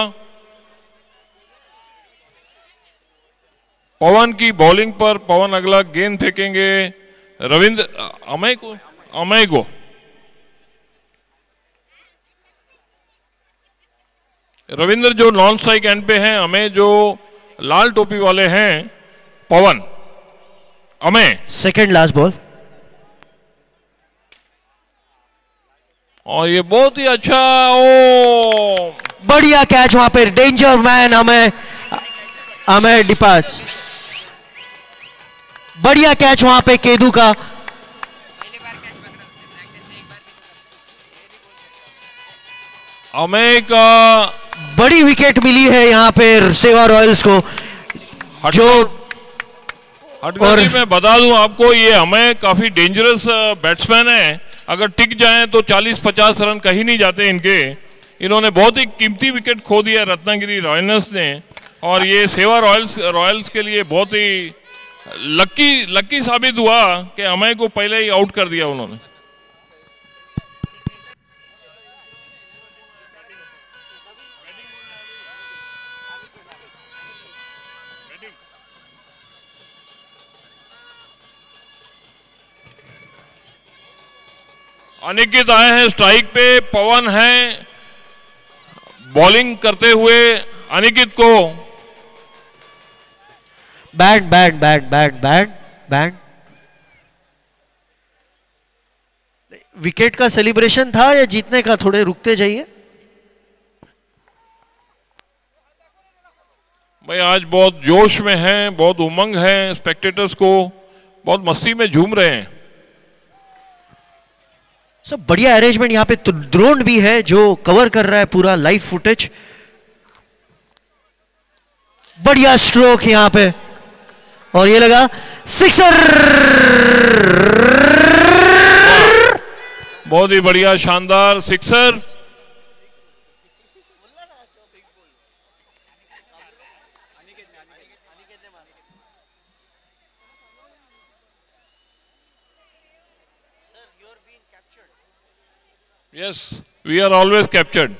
पवन की बॉलिंग पर पवन अगला गेंद फेंकेंगे रविंद्र अमय को। रविंद्र जो नॉन स्ट्राइक एंड पे हैं, अमय जो लाल टोपी वाले हैं, Pawan Amay. Second last ball, और ये बहुत ही अच्छा, ओ बढ़िया कैच वहां पे, डेंजर मैन अमय डिपार्ट्स। बढ़िया कैच वहां पे केदू का। अमय का बड़ी विकेट मिली है यहां पे सेवा रॉयल्स को, जो और मैं बता दूं आपको, ये अमय काफी डेंजरस बैट्समैन है। अगर टिक जाएं तो 40-50 रन कहीं नहीं जाते इनके। इन्होंने बहुत ही कीमती विकेट खो दिया रत्नागिरी रॉयल्स ने, और ये सेवा रॉयल्स के लिए बहुत ही लकी साबित हुआ कि अमय को पहले ही आउट कर दिया उन्होंने। अनिकेत आए हैं स्ट्राइक पे, पवन है बॉलिंग करते हुए। अनिकेत को बैंड विकेट का सेलिब्रेशन था या जीतने का? थोड़े रुकते जाइए भाई, आज बहुत जोश में हैं, बहुत उमंग है, स्पेक्टेटर्स को बहुत मस्ती में झूम रहे हैं। सब बढ़िया अरेंजमेंट। यहाँ पे ड्रोन भी है जो कवर कर रहा है पूरा लाइव फुटेज। बढ़िया स्ट्रोक यहाँ पे, और ये लगा सिक्सर। बहुत ही बढ़िया शानदार sixer. Yes, we are always captured.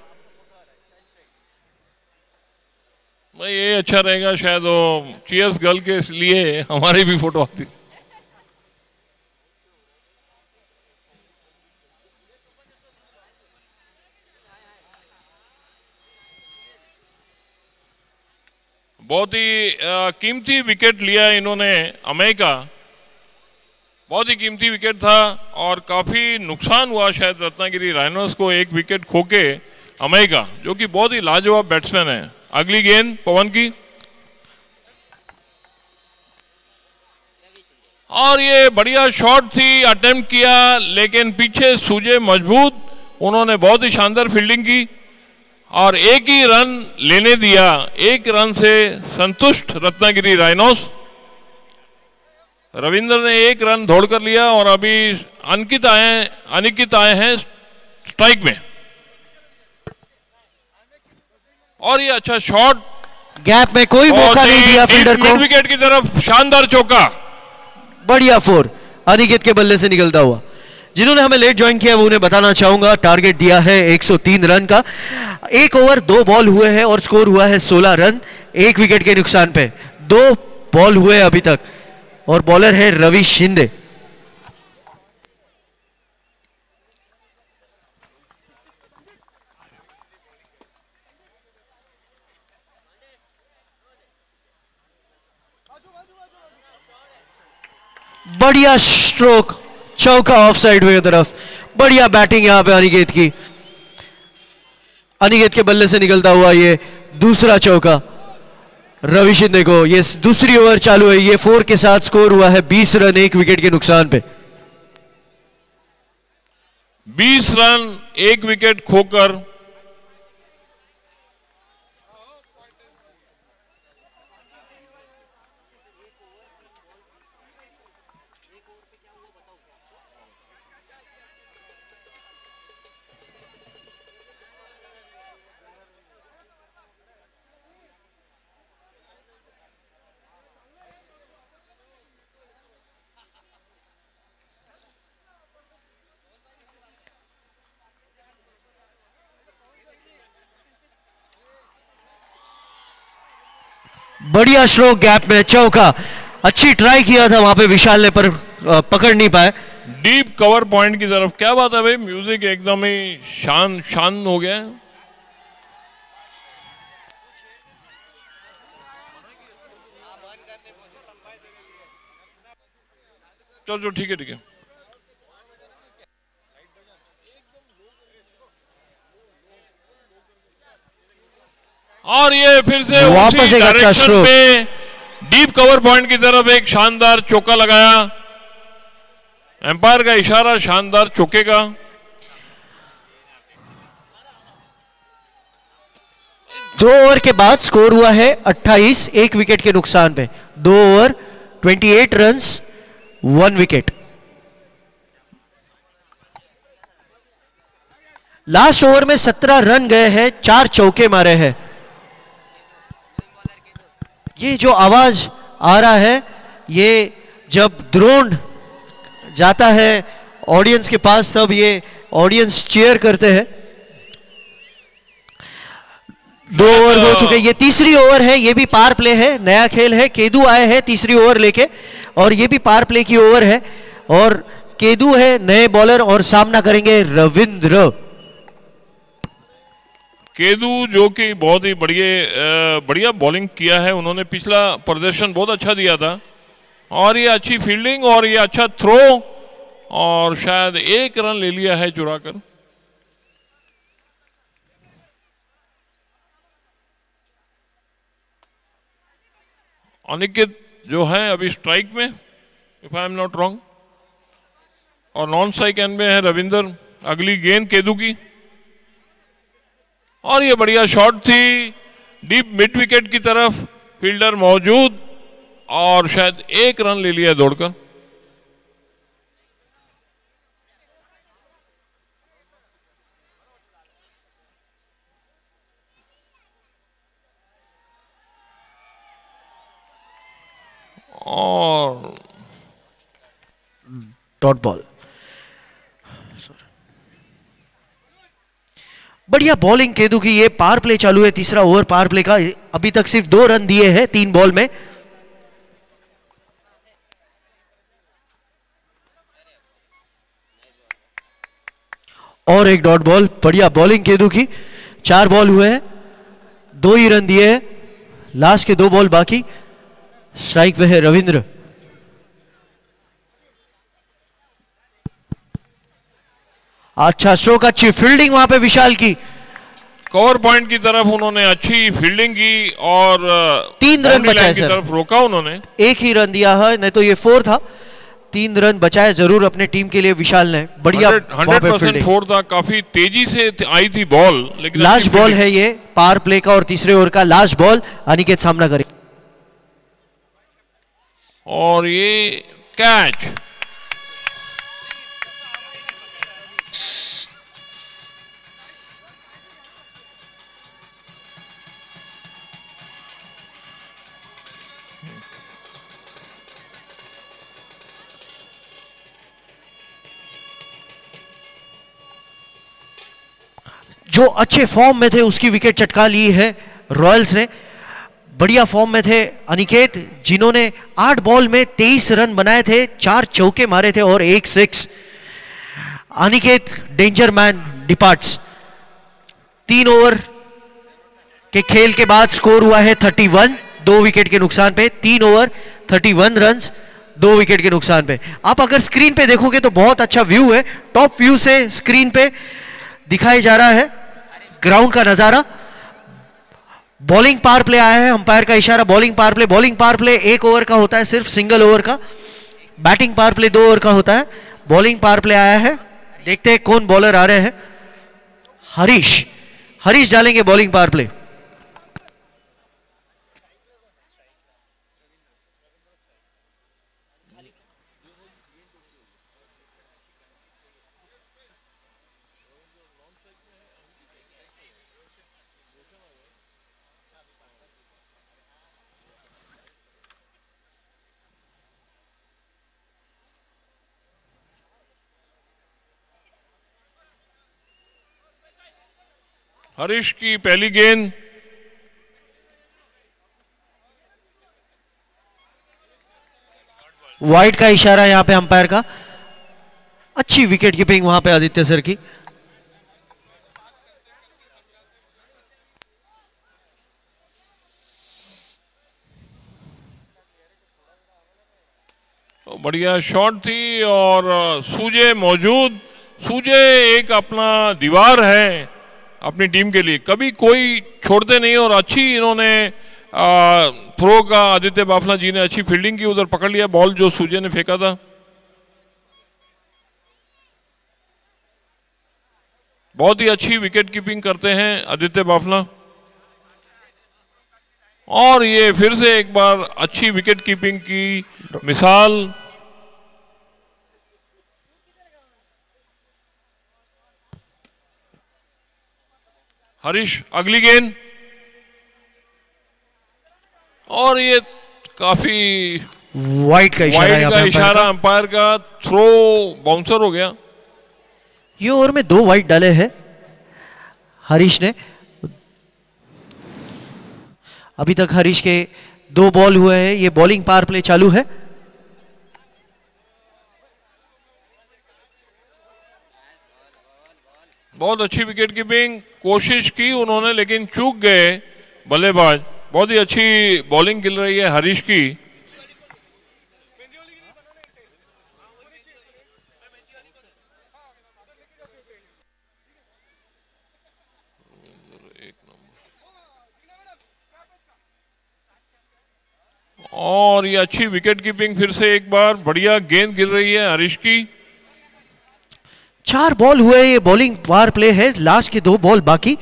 भाई ये अच्छा रहेगा शायद, वो चीयर्स गर्ल के लिए हमारी भी फोटो आती। बहुत ही कीमती विकेट लिया इन्होंने अमय का, बहुत ही कीमती विकेट था, और काफी नुकसान हुआ शायद रत्नागिरी राइनोस को एक विकेट खोके अमय का, जो कि बहुत ही लाजवाब बैट्समैन है। अगली गेंद पवन की, और ये बढ़िया शॉट थी, अटेम्प्ट किया लेकिन पीछे सूझे मजबूत। उन्होंने बहुत ही शानदार फील्डिंग की और एक ही रन लेने दिया। एक रन से संतुष्ट रत्नागिरी राइनोस। रविंद्र ने एक रन दौड़ कर लिया, और अभी अनिकेत आए हैं स्ट्राइक में, और ये अच्छा शॉट, गैप में कोई मौका नहीं दिया फील्डर को। मिड विकेट की तरफ शानदार चौका, बढ़िया फोर अनिकेत के बल्ले से निकलता हुआ। जिन्होंने हमें लेट ज्वाइन किया वो उन्हें बताना चाहूंगा, टारगेट दिया है 103 रन का। 1 ओवर 2 बॉल हुए हैं और स्कोर हुआ है 16 रन, 1 विकेट के नुकसान पे। 2 बॉल हुए अभी तक, और बॉलर है रवि शिंदे। बढ़िया स्ट्रोक, चौका ऑफ साइड की तरफ। बढ़िया बैटिंग यहां पे अनिकेत की। अनिकेत के बल्ले से निकलता हुआ ये दूसरा चौका। रवि शिंदे को। ये दूसरी ओवर चालू है, ये 4 के साथ स्कोर हुआ है 20 रन 1 विकेट के नुकसान पे। 20 रन 1 विकेट खोकर बढ़िया स्ट्रोक गैप में चौका। अच्छी ट्राई किया था वहां पे विशाल ने, पर पकड़ नहीं पाए। डीप कवर पॉइंट की तरफ। क्या बात है भाई, म्यूजिक एकदम ही शान हो गया है। चलो ठीक है ठीक है। और ये फिर से वापस एक अच्छा स्ट्रोक पे डीप कवर पॉइंट की तरफ एक शानदार चौका लगाया। एम्पायर का इशारा शानदार चौके का। दो ओवर के बाद स्कोर हुआ है 28 1 विकेट के नुकसान पे। 2 over 28 runs 1 wicket. Last over में 17 रन गए हैं, 4 चौके मारे हैं। ये जो आवाज आ रहा है, ये जब ड्रोन जाता है ऑडियंस के पास तब ये ऑडियंस चीयर करते हैं। 2 ओवर हो चुके, ये तीसरी ओवर है, ये भी पार प्ले है, नया खेल है। केदू आए हैं तीसरी ओवर लेके और ये भी पार प्ले की ओवर है और केदू है नए बॉलर और सामना करेंगे रविंद्र। केदू जो कि बहुत ही बढ़िया बॉलिंग किया है, उन्होंने पिछला प्रदर्शन बहुत अच्छा दिया था और ये अच्छी फील्डिंग और ये अच्छा थ्रो और शायद 1 रन ले लिया है चुराकर। अनिकेत जो है अभी स्ट्राइक में, if I am not wrong, और नॉन स्ट्राइक एंड में है रविंदर। अगली गेंद केदू की और ये बढ़िया शॉट थी डीप मिड विकेट की तरफ, फील्डर मौजूद और शायद 1 रन ले लिया दौड़कर। और डॉट बॉल। बढ़िया बॉलिंग केदू की। ये पावर प्ले चालू है, तीसरा ओवर पावर प्ले का। अभी तक सिर्फ 2 रन दिए हैं 3 बॉल में। और एक डॉट बॉल। बढ़िया बॉलिंग केदू की। 4 बॉल हुए हैं, 2 ही रन दिए हैं, लास्ट के 2 बॉल बाकी। स्ट्राइक पे है रविंद्र। अच्छा स्ट्रोक, अच्छी फील्डिंग वहां पे विशाल की। कवर पॉइंट की तरफ उन्होंने अच्छी फील्डिंग की और 3 रन बचाए सर। तरफ रोका उन्होंने, 1 ही रन दिया है, नहीं तो ये 4 था। 3 रन बचाए जरूर अपने टीम के लिए विशाल ने। बढ़िया 100% 4 था। काफी तेजी से आई थी बॉल, लेकिन लास्ट बॉल है ये पावर प्ले का और तीसरे ओवर का लास्ट बॉल। अनिकेत सामना करे और ये कैच। जो अच्छे फॉर्म में थे उसकी विकेट चटका ली है रॉयल्स ने। बढ़िया फॉर्म में थे अनिकेत, जिन्होंने 8 बॉल में 23 रन बनाए थे, 4 चौके मारे थे और 1 6। Aniket danger man departs. 3 over के खेल के बाद स्कोर हुआ है 31 2 विकेट के नुकसान पे। 3 ओवर 31 रन्स 2 विकेट के नुकसान पे। आप अगर स्क्रीन पे देखोगे तो बहुत अच्छा व्यू है, टॉप व्यू से स्क्रीन पे दिखाया जा रहा है ग्राउंड का नजारा। बॉलिंग पावर प्ले आया है, अंपायर का इशारा bowling power play. Bowling power play 1 over का होता है, सिर्फ सिंगल ओवर का। बैटिंग पावर प्ले 2 ओवर का होता है। बॉलिंग पावर प्ले आया है, देखते हैं कौन बॉलर आ रहे हैं। हरीश डालेंगे बॉलिंग पावर प्ले। हरीश की पहली गेंद, वाइड का इशारा यहां पे अंपायर का। अच्छी विकेट कीपिंग वहां पे आदित्य सर की। तो बढ़िया शॉट थी और सूजे मौजूद। सूजे एक अपना दीवार है अपनी टीम के लिए, कभी कोई छोड़ते नहीं। और अच्छी इन्होंने थ्रो का आदित्य बाफना जी ने अच्छी फील्डिंग की, उधर पकड़ लिया बॉल जो सूजे ने फेंका था। बहुत ही अच्छी विकेट कीपिंग करते हैं आदित्य बाफना। और ये फिर से एक बार अच्छी विकेट कीपिंग की मिसाल। हरीश अगली गेंद, और ये काफी वाइड का इशारा अंपायर का। थ्रो बाउंसर हो गया। ये ओवर में 2 वाइड डाले हैं हरीश ने। अभी तक हरीश के 2 बॉल हुए हैं। ये बॉलिंग पावर प्ले चालू है। बहुत अच्छी विकेट कीपिंग कोशिश की उन्होंने, लेकिन चूक गए बल्लेबाज। बहुत ही अच्छी बॉलिंग गिर रही है हरीश की। और ये अच्छी विकेट कीपिंग, फिर से एक बार बढ़िया गेंद गिर रही है हरीश की। 4 बॉल हुए, ये बॉलिंग पावर प्ले है। लास्ट के 2 बॉल बाकी।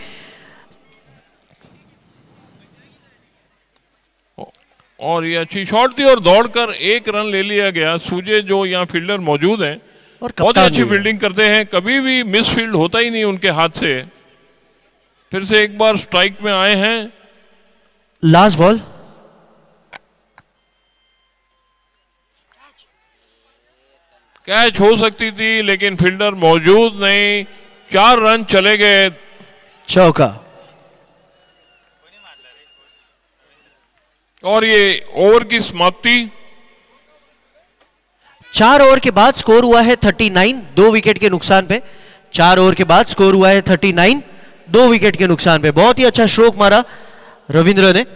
और ये अच्छी शॉट थी और दौड़कर 1 रन ले लिया गया। सूजे जो यहाँ फील्डर मौजूद हैं और बहुत ही अच्छी फील्डिंग करते हैं, कभी भी मिस फील्ड होता ही नहीं उनके हाथ से। फिर से एक बार स्ट्राइक में आए हैं। लास्ट बॉल, कैच हो सकती थी लेकिन फील्डर मौजूद नहीं। 4 रन चले गए। चौका। और ये ओवर की समाप्ति। 4 ओवर के बाद स्कोर हुआ है 39, 2 विकेट के नुकसान पे। 4 ओवर के बाद स्कोर हुआ है 39, 2 विकेट के नुकसान पे। बहुत ही अच्छा स्ट्रोक मारा रविंद्र ने।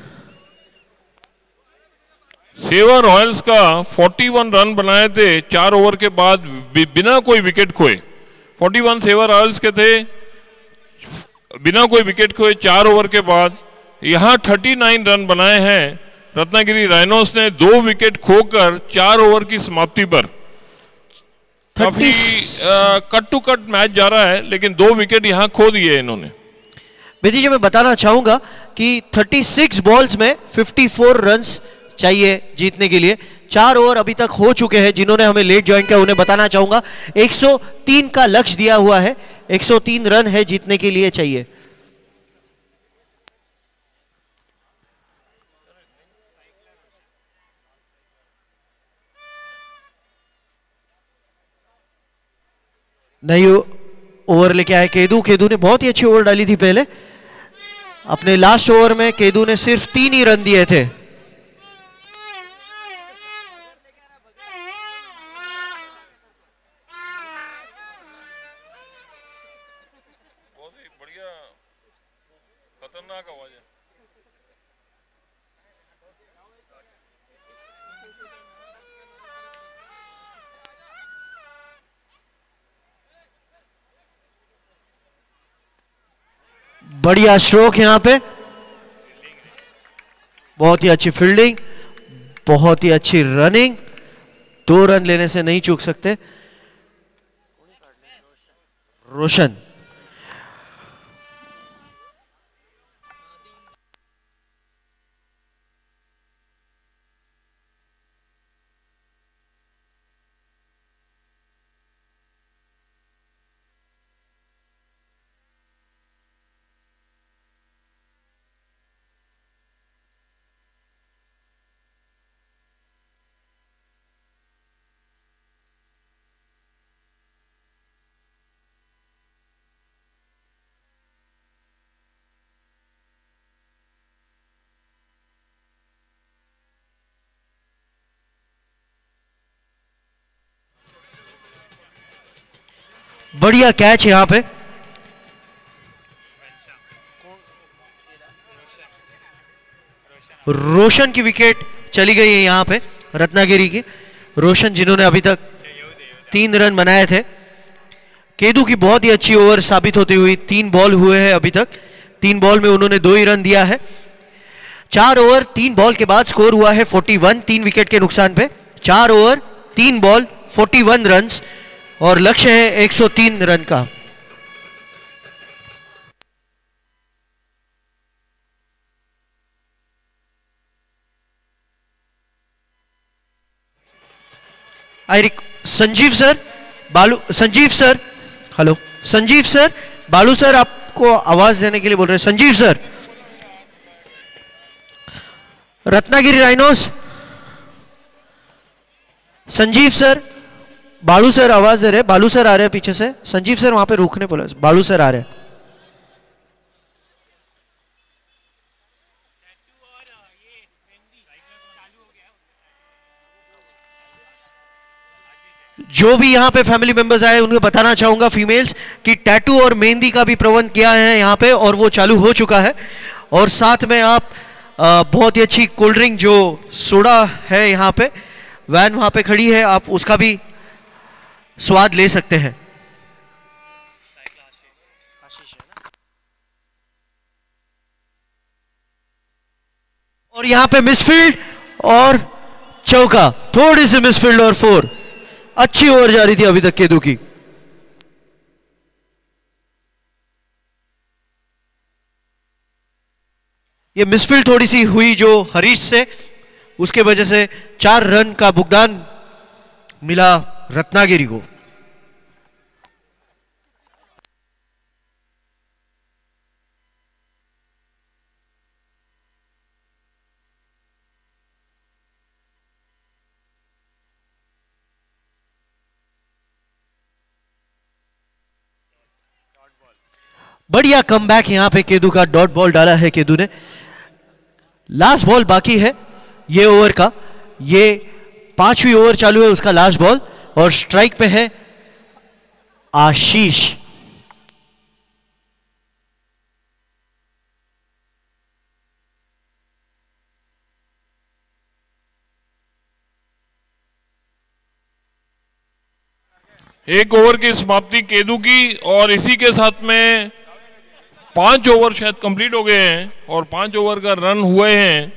सेवर रॉयल्स का 41 रन बनाए थे 4 ओवर के बाद बिना कोई विकेट खोए। 41 सेवर रॉयल्स के थे बिना कोई विकेट खोए 4 ओवर के बाद। यहां 39 रन बनाए हैं रत्नागिरी राइनोस ने 2 विकेट खोकर 4 ओवर की समाप्ति पर। काफी कट टू कट मैच जा रहा है, लेकिन 2 विकेट यहां खो दिए इन्होंने। बेदी जी, मैं बताना चाहूंगा कि 36 बॉल्स में 54 रन्स चाहिए जीतने के लिए। 4 ओवर अभी तक हो चुके हैं। जिन्होंने हमें लेट ज्वाइन किया उन्हें बताना चाहूंगा 103 का लक्ष्य दिया हुआ है। 103 रन है जीतने के लिए चाहिए। नई ओवर लेके आए केदू। केदू ने बहुत ही अच्छी ओवर डाली थी पहले। अपने लास्ट ओवर में केदू ने सिर्फ 3 ही रन दिए थे। बढ़िया स्ट्रोक यहां पे। बहुत ही अच्छी फील्डिंग, बहुत ही अच्छी रनिंग, 2 रन लेने से नहीं चूक सकते रोशन। बढ़िया कैच यहां पे, रोशन की विकेट चली गई है यहां पे, रत्नागिरी की। रोशन जिन्होंने अभी तक 3 रन बनाए थे। केदू की बहुत ही अच्छी ओवर साबित होती हुई, 3 बॉल हुए हैं अभी तक, 3 बॉल में उन्होंने 2 ही रन दिया है। 4 ओवर 3 बॉल के बाद स्कोर हुआ है 41, 3 विकेट के नुकसान पे। 4 ओवर 3 बॉल 41 रन्स और लक्ष्य है 103 रन का। Sanjeev sir, Sanjeev sir, hello Sanjeev sir, Balu sir आपको आवाज देने के लिए बोल रहे हैं। Sanjeev sir, Ratnagiri rhinos, Sanjeev sir, Balu sir आवाज दे रहे, बालू सर आ रहे हैं पीछे से, संजीव सर वहां पे रुकने बोला, बालू सर आ रहे हैं। जो भी यहाँ पे फैमिली मेंबर्स आए उन्हें बताना चाहूंगा फीमेल्स कि टैटू और मेहंदी का भी प्रबंध किया है यहाँ पे और वो चालू हो चुका है। और साथ में आप बहुत ही अच्छी कोल्ड ड्रिंक जो सोडा है यहाँ पे, वैन वहां पे खड़ी है, आप उसका भी स्वाद ले सकते हैं। और यहाँ पे मिसफील्ड और चौका, थोड़ी सी मिसफील्ड और 4। अच्छी ओवर जा रही थी अभी तक केदू की। ये मिसफील्ड थोड़ी सी हुई जो हरीश से, उसके वजह से 4 रन का भुगतान मिला रत्नागिरी को। बढ़िया कमबैक यहां पे केदू का, डॉट बॉल डाला है केदू ने। लास्ट बॉल बाकी है ये ओवर का, ये 5वीं ओवर चालू है उसका लास्ट बॉल और स्ट्राइक पे है आशीष। एक ओवर की समाप्ति केदू की और इसी के साथ में 5 ओवर शायद कंप्लीट हो गए हैं और 5 ओवर का रन हुए हैं।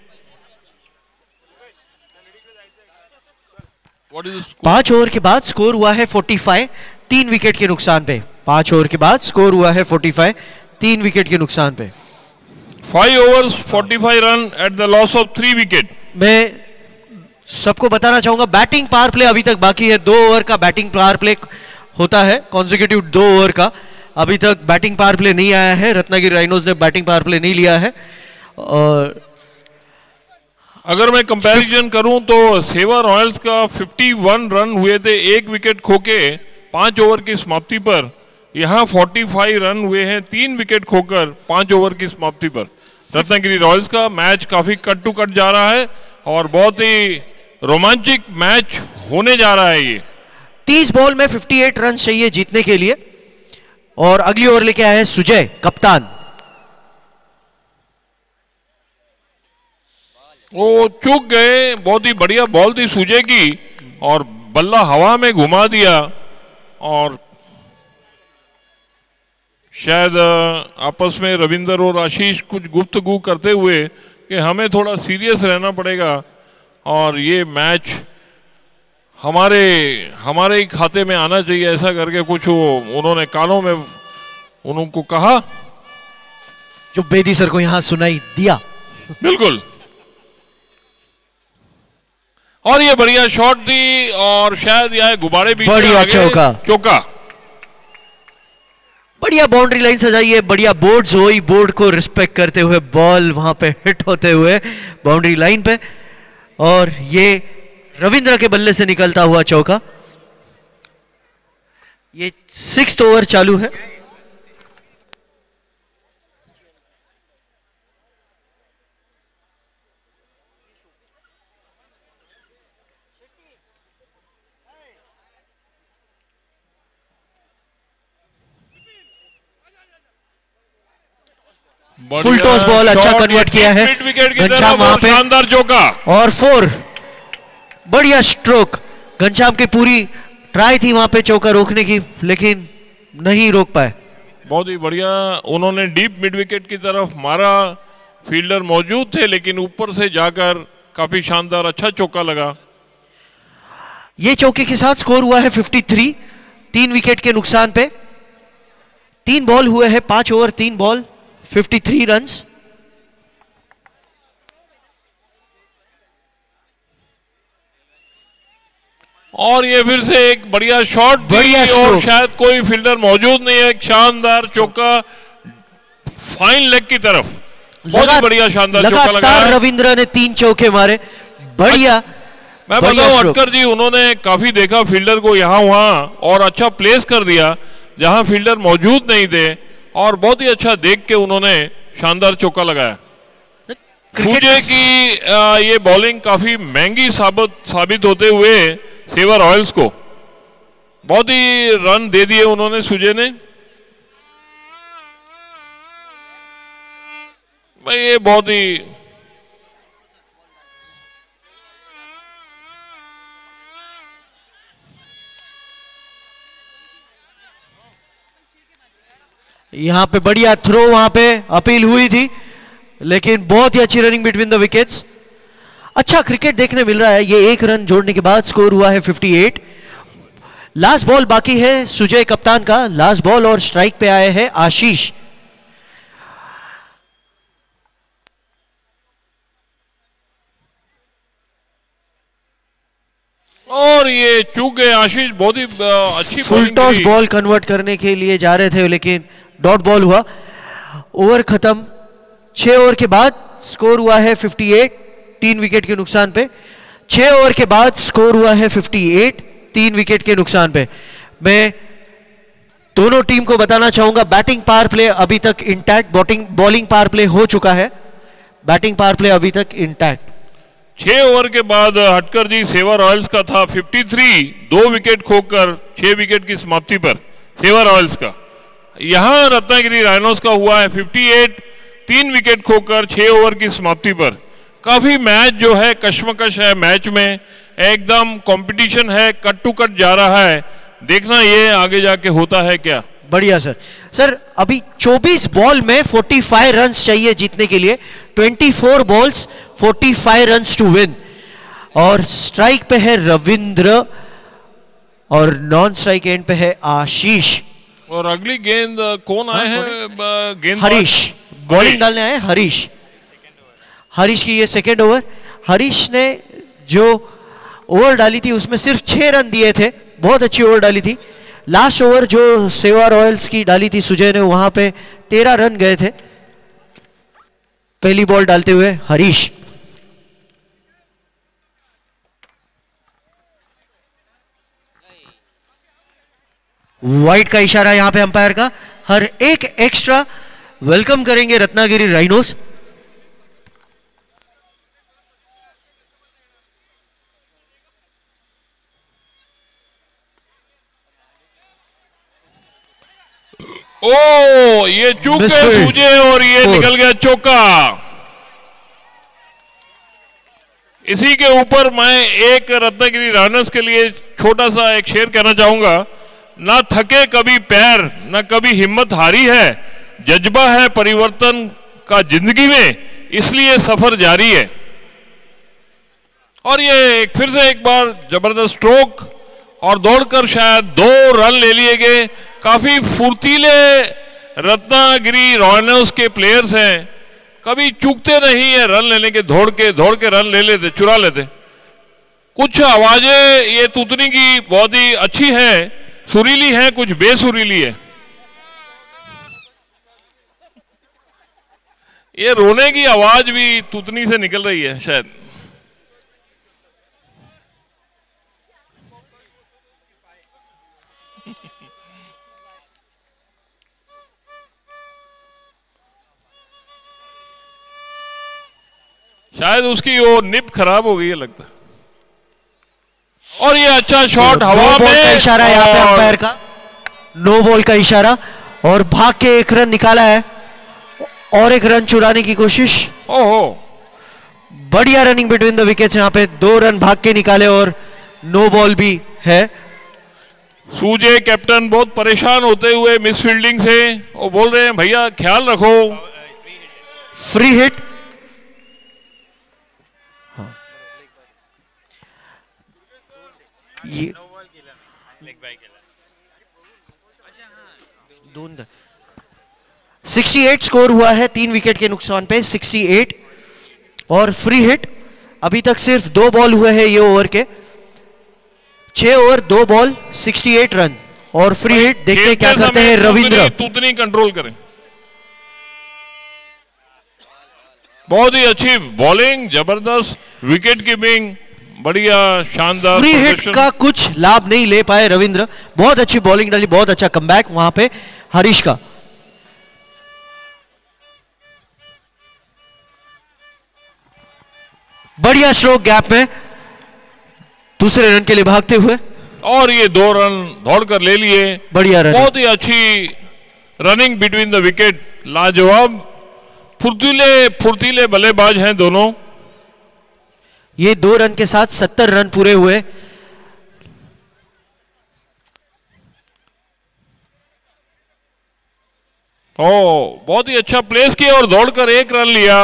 What is the score? 5 over के बाद स्कोर हुआ है 45, 3 विकेट के नुकसान पे। 5 ओवर के बाद स्कोर हुआ है 45, 3 विकेट के नुकसान पे। 5 overs 45 run at the loss of 3 wicket. मैं सबको बताना चाहूंगा बैटिंग पावर प्ले अभी तक बाकी है। 2 ओवर का बैटिंग पावर प्ले होता है, कॉन्जिक्यूटिव 2 ओवर का। अभी तक बैटिंग पावर प्ले नहीं आया है, रत्नागिरी राइनोज ने बैटिंग पावर प्ले नहीं लिया है। और अगर मैं कंपैरिजन करूं तो सेवा रॉयल्स का 51 रन हुए थे 1 विकेट खोके 5 ओवर की समाप्ति पर। यहां 45 रन हुए हैं 3 विकेट खोकर 5 ओवर की समाप्ति पर। रत्नागिरी रॉयल्स का मैच काफी कट टू कट जा रहा है और बहुत ही रोमांचक मैच होने जा रहा है। ये 30 बॉल में 58 रन चाहिए जीतने के लिए। और अगली ओवर लेके आए हैं सुजय, कप्तान। वो चूक गए, बहुत ही बढ़िया बॉल थी सुजय की और बल्ला हवा में घुमा दिया और शायद आपस में रविंदर और आशीष कुछ गुफ्तगू करते हुए कि हमें थोड़ा सीरियस रहना पड़ेगा और ये मैच हमारे ही खाते में आना चाहिए, ऐसा करके कुछ उन्होंने कानों में उनको कहा, जो बेदी सर को यहां सुनाई दिया। बिल्कुल। और ये बढ़िया शॉट दी और शायद यह गुब्बारे भी बढ़िया चौका। बढ़िया बाउंड्री लाइन सजाई है, बढ़िया बोर्ड्स हुई, बोर्ड को रिस्पेक्ट करते हुए बॉल वहां पे हिट होते हुए बाउंड्री लाइन पे, और ये रविंद्र के बल्ले से निकलता हुआ चौका। ये 6th ओवर चालू है। फुल टॉस बॉल अच्छा कन्वर्ट किया है घनश्याम वहां पे, शानदार चौका और 4। बढ़िया स्ट्रोक। घनश्याम की पूरी ट्राई थी वहां पे चौका रोकने की, लेकिन नहीं रोक पाए। बहुत ही बढ़िया उन्होंने डीप मिड विकेट की तरफ मारा, फील्डर मौजूद थे लेकिन ऊपर से जाकर काफी शानदार अच्छा चौका लगा। ये चौके के साथ स्कोर हुआ है 53, 3 विकेट के नुकसान पे। 3 बॉल हुए हैं, 5 ओवर 3 बॉल, 53 रन्स। और ये फिर से एक बढ़िया शॉट, बढ़िया और शायद कोई फील्डर मौजूद नहीं है, एक शानदार चौका फाइन लेग की तरफ, बहुत ही बढ़िया शानदार चौका लगा। लगातार रविंद्र ने 3 चौके मारे, बढ़िया। मैं बताऊं अटकर जी, उन्होंने काफी देखा फील्डर को यहाँ वहां और अच्छा प्लेस कर दिया जहां फील्डर मौजूद नहीं थे, और बहुत ही अच्छा देख के उन्होंने शानदार चौका लगाया। सूजे की ये बॉलिंग काफी महंगी साबित होते हुए सेवा रॉयल्स को बहुत ही रन दे दिए उन्होंने सूजे ने। भाई ये बहुत ही यहां पे बढ़िया थ्रो, वहां पे अपील हुई थी, लेकिन बहुत ही अच्छी रनिंग बिटवीन द विकेट्स। अच्छा क्रिकेट देखने मिल रहा है। ये 1 रन जोड़ने के बाद स्कोर हुआ है 58। लास्ट बॉल बाकी है सुजय कप्तान का, लास्ट बॉल, और स्ट्राइक पे आए हैं आशीष। और ये चूक गए आशीष, बहुत ही अच्छी फुल टॉस बॉल कन्वर्ट करने के लिए जा रहे थे, लेकिन डॉट बॉल हुआ। ओवर खत्म। 6 ओवर के बाद स्कोर हुआ है 58, 3 विकेट के नुकसान पे। 6 ओवर के बाद स्कोर हुआ है 58, 3 विकेट के नुकसान पे। मैं दोनों टीम को बताना चाहूंगा, बैटिंग पावर प्ले अभी तक इंटैक्ट, बॉलिंग पावर प्ले हो चुका है, बैटिंग पावर प्ले अभी तक इंटैक्ट। 6 ओवर के बाद हटकर जी सेवा रॉयल्स का था 53, 2 विकेट खोकर 6 विकेट की समाप्ति पर सेवा रॉयल्स का। यहां रत्नागिरी राइनोस का हुआ है 58, 3 विकेट खोकर 6 ओवर की समाप्ति पर। काफी मैच जो है कश्मकश है, मैच में एकदम कंपटीशन है, कट टू कट जा रहा है। देखना ये आगे जाके होता है क्या। बढ़िया सर अभी 24 बॉल में 45 रन्स चाहिए जीतने के लिए, 24 बॉल्स 45 रन्स टू विन। और स्ट्राइक पे है रविंद्र और नॉन स्ट्राइक एंड पे है आशीष। और अगली गेंद कौन आए हैं? गेंद हरीश बॉलिंग डालने आए। हरीश की ये 2nd ओवर। हरीश ने जो ओवर डाली थी उसमें सिर्फ 6 रन दिए थे, बहुत अच्छी ओवर डाली थी। लास्ट ओवर जो सेवा रॉयल्स की डाली थी सुजय ने, वहां पे 13 रन गए थे पहली बॉल डालते हुए हरीश। वाइड का इशारा यहां पे अंपायर का। हर एक एक्स्ट्रा वेलकम करेंगे रत्नागिरी राइनोस। ओ ये चूक गए सूजे और ये निकल गया चौका। इसी के ऊपर मैं एक रत्नागिरी राइनोस के लिए छोटा सा एक शेर कहना चाहूंगा। ना थके कभी पैर, ना कभी हिम्मत हारी है, जज्बा है परिवर्तन का जिंदगी में, इसलिए सफर जारी है। और ये फिर से एक बार जबरदस्त स्ट्रोक और दौड़कर शायद 2 रन ले लिए गए। काफी फुर्तीले रत्नागिरी रॉयल्स के प्लेयर्स हैं, कभी चूकते नहीं है रन लेने के, दौड़ के रन ले लेते, चुरा लेते। कुछ आवाजें ये तूतनी की बहुत ही अच्छी है, सुरीली है, कुछ बेसुरीली है। ये रोने की आवाज भी तूतनी से निकल रही है शायद। शायद उसकी वो निब खराब हो गई है लगता है। और ये अच्छा शॉट हवा में, इशारा यहाँ पे अंपायर का, नो बॉल का इशारा, और भाग के 1 रन निकाला है और 1 रन चुराने की कोशिश। ओहो, बढ़िया रनिंग बिटवीन द विकेट्स, यहाँ पे 2 रन भाग के निकाले और नो बॉल भी है। सूजे कैप्टन बहुत परेशान होते हुए मिस फील्डिंग से वो बोल रहे हैं भैया ख्याल रखो। फ्री हिट, हाँ। ये 68 स्कोर हुआ है 3 विकेट के नुकसान पे, 68 और फ्री हिट। अभी तक सिर्फ 2 बॉल हुए हैं ये ओवर के, 6 ओवर 2 बॉल 68 रन और फ्री हिट। देखते हैं क्या करते हैं रविंद्र। तूतनी कंट्रोल करें, बहुत ही अच्छी बॉलिंग, जबरदस्त विकेट कीपिंग, बढ़िया शानदार। फ्री हिट का कुछ लाभ नहीं ले पाए रविंद्र, बहुत अच्छी बॉलिंग डाली, बहुत अच्छा कमबैक वहां पे हरीश का। बढ़िया स्ट्रोक गैप में दूसरे रन के लिए भागते हुए, और ये 2 रन दौड़कर ले लिए। बढ़िया रन, बहुत ही अच्छी रनिंग बिटवीन द विकेट, लाजवाब, फुर्तीले बल्लेबाज हैं दोनों। ये 2 रन के साथ 70 रन पूरे हुए। बहुत ही अच्छा प्लेस किया और दौड़कर 1 रन लिया।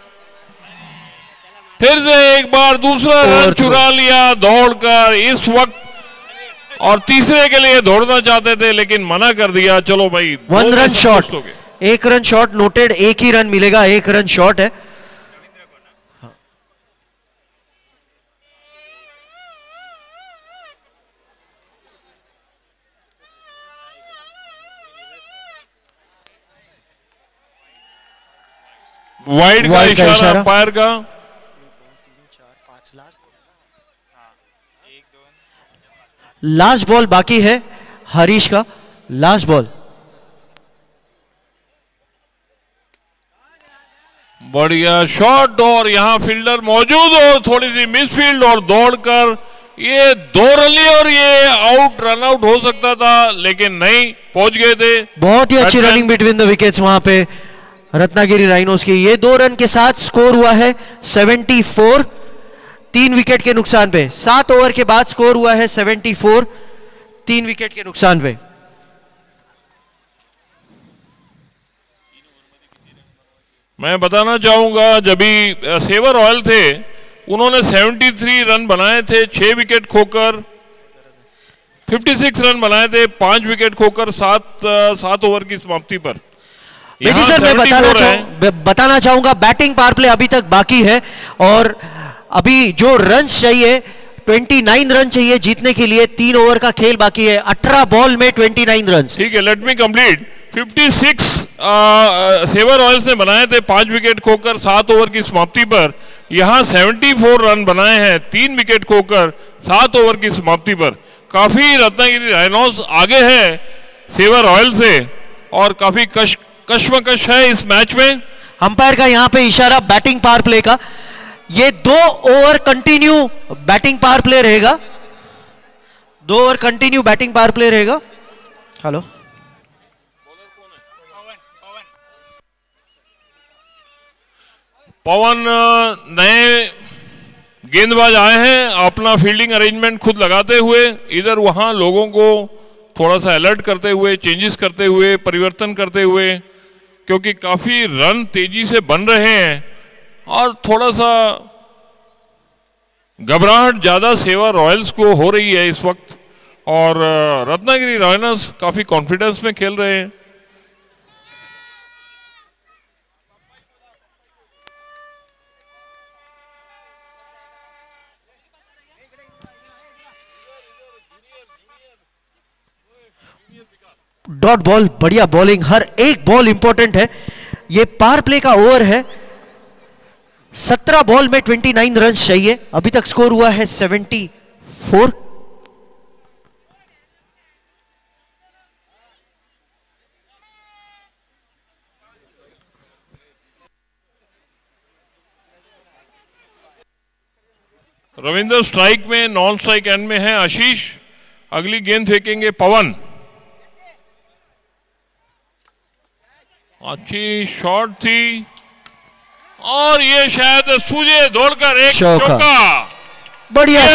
फिर से एक बार दूसरा रन चुरा लिया दौड़कर इस वक्त, और तीसरे के लिए दौड़ना चाहते थे लेकिन मना कर दिया। चलो भाई, 1 run shot, 1 run shot noted, 1 ही रन मिलेगा, 1 रन शॉट है। वाइड का इशारा अंपायर का। लास्ट बॉल बाकी है हरीश का, लास्ट बॉल। बढ़िया शॉट, और यहां फील्डर मौजूद और थोड़ी सी मिस फील्ड और दौड़कर ये 2 रन लिए, और ये रन आउट हो सकता था लेकिन नहीं, पहुंच गए थे। बहुत ही अच्छी रनिंग बिटवीन द विकेट्स वहां पे रत्नागिरी राइनोस की। ये 2 रन के साथ स्कोर हुआ है 74, 3 विकेट के नुकसान पे। 7 ओवर के बाद स्कोर हुआ है 74, 3 विकेट के नुकसान पे। मैं बताना चाहूंगा, जब भी सेवर ऑयल थे उन्होंने 73 रन बनाए थे 6 विकेट खोकर, 56 रन बनाए थे 5 विकेट खोकर 7 ओवर की समाप्ति पर। सर मैं बताना चाहूंगा बैटिंग पावर प्ले अभी तक बाकी है, और अभी जो रन चाहिए 29 रन चाहिए जीतने के लिए, 3 ओवर का खेल बाकी है, 18 बॉल में 29 रन। ठीक है, लेट मी कंप्लीट। 56 सेवर ऑयल्स ने बनाए थे 5 विकेट खोकर 7 ओवर की समाप्ति पर। यहां 74 रन बनाए हैं 3 विकेट खोकर 7 ओवर की समाप्ति पर। काफी रत्नागिरी राइनोस आगे है सेवर ऑयल से, और काफी कश्मकश है इस मैच में। अंपायर का यहां पे इशारा बैटिंग पावर प्ले का, ये 2 over continue batting power play रहेगा, 2 over continue batting power play रहेगा। हेलो, पवन नए गेंदबाज आए हैं, अपना फील्डिंग अरेंजमेंट खुद लगाते हुए, इधर वहां लोगों को थोड़ा सा अलर्ट करते हुए, चेंजेस करते हुए, परिवर्तन करते हुए, क्योंकि काफी रन तेजी से बन रहे हैं और थोड़ा सा घबराहट ज्यादा सेवा रॉयल्स को हो रही है इस वक्त, और रत्नागिरी राइनोज काफी कॉन्फिडेंस में खेल रहे हैं। डॉट बॉल, बढ़िया बॉलिंग, हर एक बॉल इंपॉर्टेंट है। ये पावर प्ले का ओवर है, 17 बॉल में 29 रन चाहिए। अभी तक स्कोर हुआ है 74। रविंद्र स्ट्राइक में, नॉन स्ट्राइक एंड में है आशीष। अगली गेंद फेंकेंगे पवन। अच्छी शॉट थी और ये शायद सूझे दौड़कर एक चौका। बढ़िया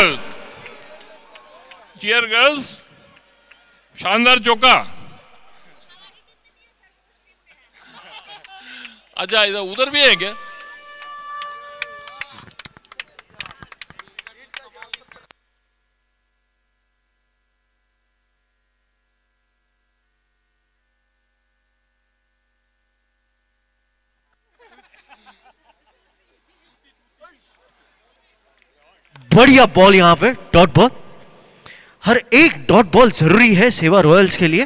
चीयर गर्ल्स, शानदार चौका। अच्छा, इधर उधर भी है क्या? बढ़िया बॉल, यहां पे डॉट बॉल। हर एक डॉट बॉल जरूरी है सेवा रॉयल्स के लिए,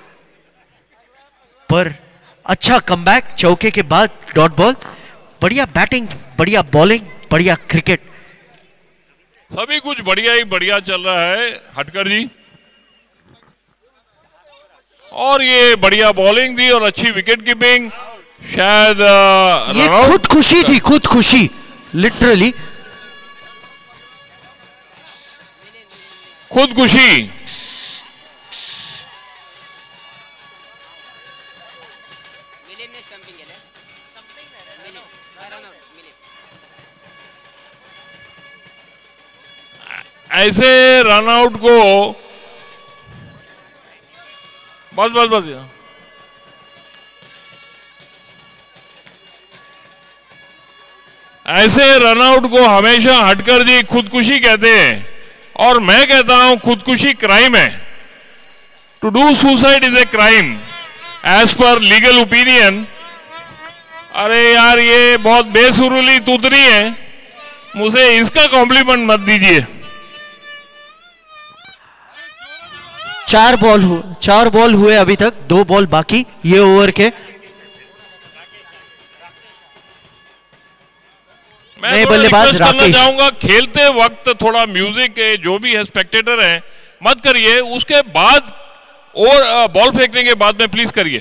पर अच्छा कमबैक चौके के बाद डॉट बॉल। बढ़िया बैटिंग, बढ़िया बॉलिंग, बढ़िया क्रिकेट, सभी कुछ बढ़िया ही बढ़िया चल रहा है हटकर जी। और ये बढ़िया बॉलिंग थी और अच्छी विकेट कीपिंग। शायद ये खुद खुशी थी, खुद खुशी, लिटरली खुदकुशी। ऐसे रन आउट को बस बस बस ऐसे रन आउट को हमेशा हटकर जी खुदकुशी कहते हैं, और मैं कहता हूं खुदकुशी क्राइम है। To do suicide is a crime as per legal opinion. अरे यार, ये बहुत बेसुरीली तूतनी है, मुझे इसका कॉम्प्लीमेंट मत दीजिए। 4 बॉल हुए अभी तक, 2 बॉल बाकी ये ओवर के। मैं बल्लेबाज राकेश चाहूंगा, खेलते वक्त थोड़ा म्यूजिक जो भी है स्पेक्टेटर है मत करिए, उसके बाद और बॉल फेंकने के बाद में प्लीज करिए।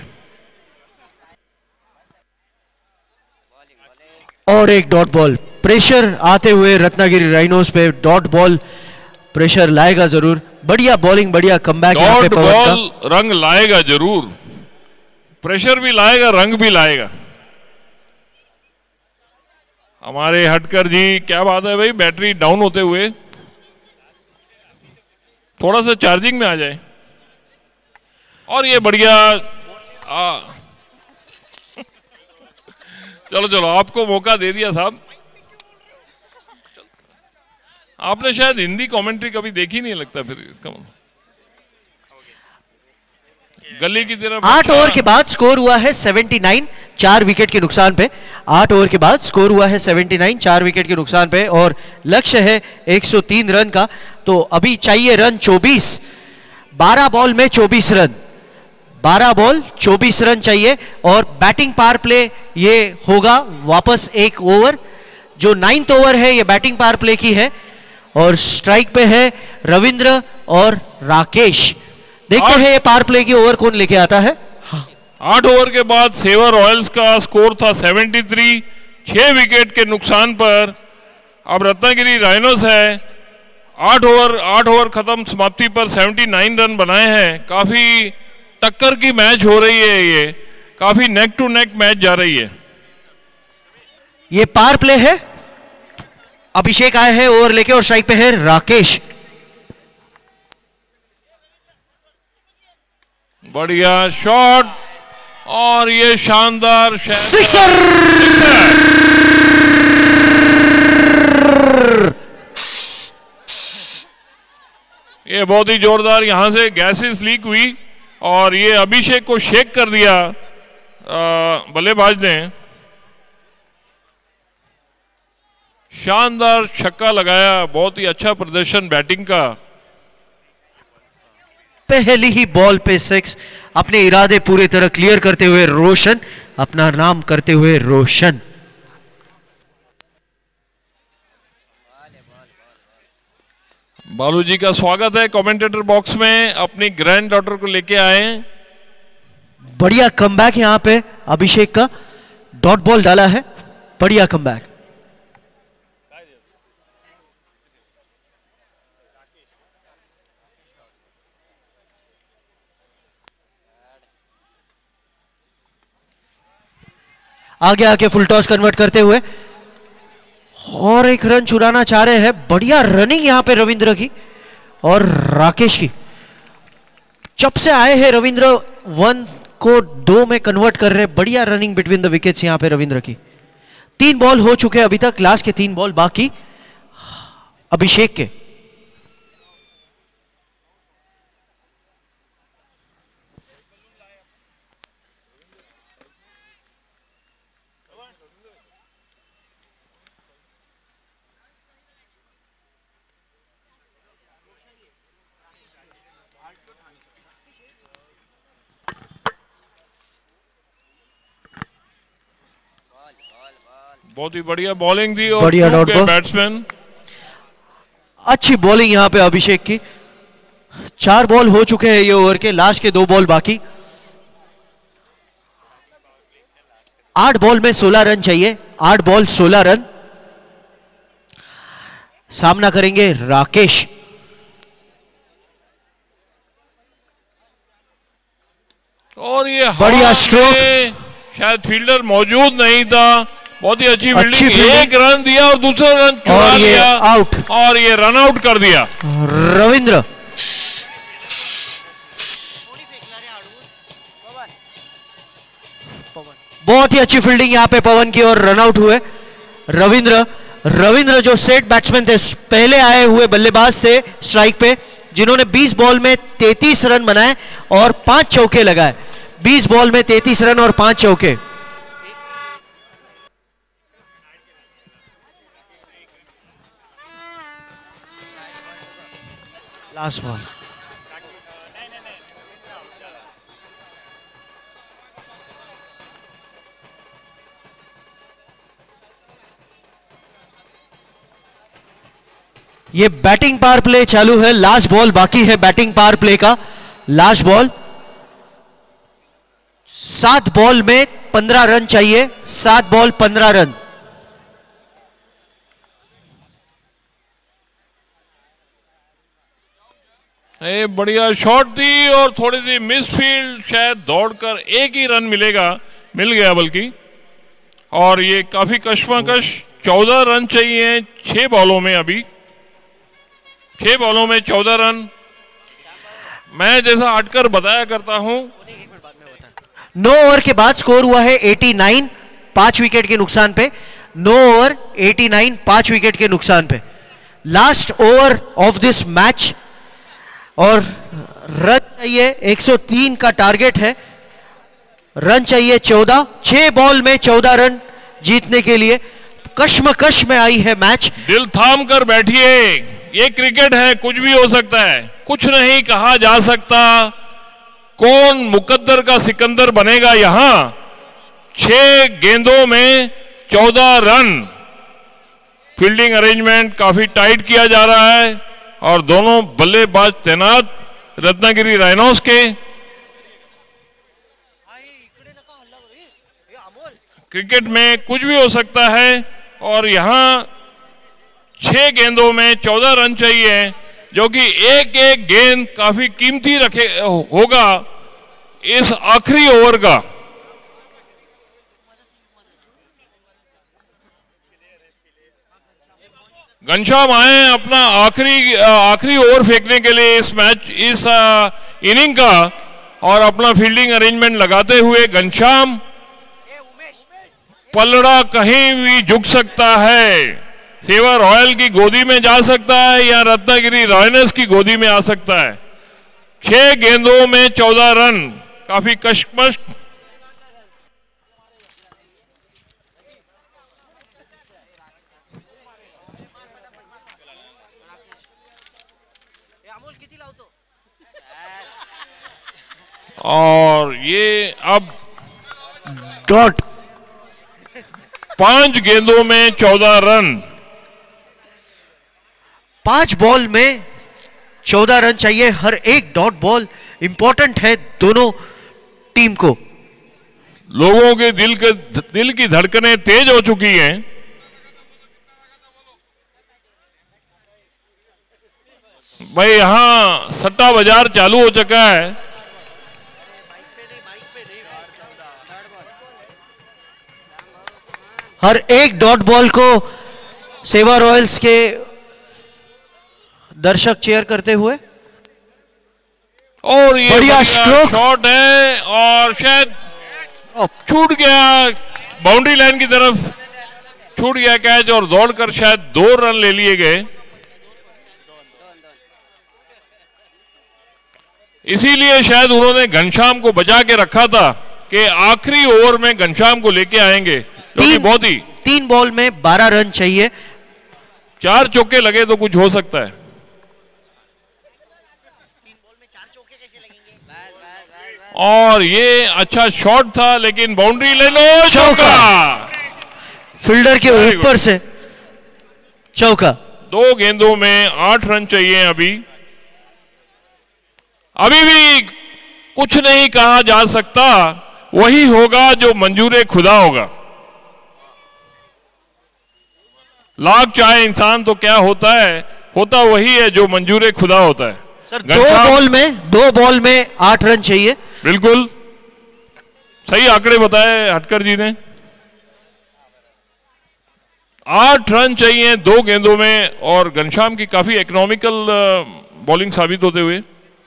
और एक डॉट बॉल, प्रेशर आते हुए रत्नागिरी राइनोज पे डॉट बॉल प्रेशर लाएगा जरूर। बढ़िया बॉलिंग, बढ़िया कमबैक। डॉट बॉल रंग लाएगा जरूर, प्रेशर भी लाएगा, रंग भी लाएगा। हमारे हटकर जी, क्या बात है भाई, बैटरी डाउन होते हुए थोड़ा सा चार्जिंग में आ जाए। और ये बढ़िया चलो चलो, आपको मौका दे दिया साहब। आपने शायद हिंदी कमेंट्री कभी देखी नहीं लगता, फिर इसका गली की तरफ। 8 ओवर के बाद स्कोर हुआ है 79, 4 विकेट के नुकसान पे। 8 ओवर के बाद स्कोर हुआ है 79, 4 विकेट के नुकसान पे, और लक्ष्य है 103 रन का। तो अभी चाहिए रन 24, 12 बॉल में 24 रन, 12 बॉल 24 रन चाहिए। और बैटिंग पावर प्ले ये होगा वापस 1 ओवर, जो 9th ओवर है ये बैटिंग पावर प्ले की है, और स्ट्राइक पे है रविंद्र और राकेश। देखते हैं ये पावर प्ले की ओवर कौन लेके आता है। 8 ओवर के बाद सेवा रॉयल्स का स्कोर था 73, 6 विकेट के नुकसान पर। अब रत्नागिरी राइनोज है, 8 ओवर खत्म, समाप्ति पर 79 रन बनाए हैं। काफी टक्कर की मैच हो रही है, ये काफी नेक टू नेक मैच जा रही है। ये पावर प्ले है, अभिषेक आए हैं ओवर लेके, और स्ट्राइक पे है राकेश। बढ़िया शॉट और ये शानदार सिक्सर। ये बहुत ही जोरदार यहां से गैसेस लीक हुई और ये अभिषेक को शेक कर दिया बल्लेबाज ने। शानदार छक्का लगाया, बहुत ही अच्छा प्रदर्शन बैटिंग का। पहली ही बॉल पे 6, अपने इरादे पूरी तरह क्लियर करते हुए रोशन, अपना नाम करते हुए रोशन। बालू जी का स्वागत है कमेंटेटर बॉक्स में, अपनी ग्रैंड डॉटर को लेके आए। बढ़िया कमबैक यहां पे अभिषेक का, डॉट बॉल डाला है, बढ़िया कमबैक। आगे आके फुल टॉस कन्वर्ट करते हुए और एक रन चुराना चाह रहे हैं। बढ़िया रनिंग यहां पे रविंद्र की और राकेश की। जब से आए हैं रविंद्र 1 को 2 में कन्वर्ट कर रहे हैं। बढ़िया रनिंग बिटवीन द विकेट्स यहां पे रविंद्र की। 3 बॉल हो चुके हैं अभी तक, लास्ट के 3 बॉल बाकी अभिषेक के। बहुत ही बढ़िया बॉलिंग दी और बढ़िया डॉट बॉल, बैट्समैन। अच्छी बॉलिंग यहां पे अभिषेक की। 4 बॉल हो चुके हैं ये ओवर के, लास्ट के 2 बॉल बाकी। 8 बॉल में 16 रन चाहिए, 8 बॉल 16 रन। सामना करेंगे राकेश। और ये बढ़िया स्ट्रोक, शायद फील्डर मौजूद नहीं था। बहुत ही अच्छी फील्डिंग, एक रन दिया और दूसरा रन चुरा लिया आउट, और ये रन आउट कर दिया रविंद्र। बहुत ही अच्छी फील्डिंग यहां पे पवन की और रन आउट हुए रविंद्र जो सेट बैट्समैन थे, पहले आए हुए बल्लेबाज थे स्ट्राइक पे, जिन्होंने 20 बॉल में 33 रन बनाए और 5 चौके लगाए। 20 बॉल में 33 रन और 5 चौके। लास्ट बॉल, ये बैटिंग पावर प्ले चालू है। लास्ट बॉल बाकी है बैटिंग पावर प्ले का। लास्ट बॉल, 7 बॉल में 15 रन चाहिए, 7 बॉल 15 रन। बढ़िया शॉट थी और थोड़ी सी मिस फील्ड, शायद दौड़कर एक ही रन मिल गया बल्कि। और ये काफी कशमकश, 14 रन चाहिए 6 बॉलों में। अभी 6 बॉलों में 14 रन। मैं जैसा हटकर बताया करता हूं, 9 ओवर के बाद स्कोर हुआ है 89, 5 विकेट के नुकसान पे। 9 ओवर 89, 5 विकेट के नुकसान पे। Last over of this match और रन चाहिए 103 का टारगेट है। रन चाहिए 14, 6 बॉल में 14 रन जीतने के लिए। कश्मकश में आई है मैच। दिल थाम कर बैठिए, ये क्रिकेट है, कुछ भी हो सकता है, कुछ नहीं कहा जा सकता। कौन मुकद्दर का सिकंदर बनेगा यहां। 6 गेंदों में 14 रन। फील्डिंग अरेंजमेंट काफी टाइट किया जा रहा है और दोनों बल्लेबाज तैनात रत्नागिरी राइनोस के। क्रिकेट में कुछ भी हो सकता है और यहां 6 गेंदों में 14 रन चाहिए, जो कि एक एक गेंद काफी कीमती होगा इस आखिरी ओवर का। घनश्याम आए अपना आखिरी ओवर फेंकने के लिए इस इनिंग का, और अपना फील्डिंग अरेंजमेंट लगाते हुए घनश्याम, पलड़ा कहीं भी झुक सकता है। सेवा रॉयल की गोदी में जा सकता है या रत्नागिरी रॉयल्स की गोदी में आ सकता है। 6 गेंदों में 14 रन, काफी कशमकश। और ये अब डॉट 5 गेंदों में 14 रन। 5 बॉल में 14 रन चाहिए। हर एक डॉट बॉल इंपॉर्टेंट है दोनों टीम को। लोगों के दिल की धड़कनें तेज हो चुकी हैं। भाई यहां सट्टा बाजार चालू हो चुका है। हर एक डॉट बॉल को सेवा रॉयल्स के दर्शक चेयर करते हुए। और ये बढ़िया स्ट्रोक शॉट है और शायद छूट गया, बाउंड्री लाइन की तरफ छूट गया कैच और दौड़कर शायद 2 रन ले लिए गए। इसीलिए शायद उन्होंने घनश्याम को बचा के रखा था कि आखिरी ओवर में घनश्याम को लेके आएंगे। बहुत ही 3 बॉल में 12 रन चाहिए। 4 चौके लगे तो कुछ हो सकता है। 3 बॉल में 4 चौके कैसे लगेंगे? और ये अच्छा शॉट था लेकिन बाउंड्री ले लो, चौका। फील्डर के ऊपर से चौका। 2 गेंदों में 8 रन चाहिए। अभी भी कुछ नहीं कहा जा सकता, वही होगा जो मंजूर खुदा होगा। लाख चाहे इंसान तो क्या होता है, होता वही है जो मंजूर खुदा होता है। सर 2 बॉल में 8 रन चाहिए। बिल्कुल सही आंकड़े बताए हटकर जी ने। 8 रन चाहिए 2 गेंदों में और घनश्याम की काफी इकोनॉमिकल बॉलिंग साबित होते हुए।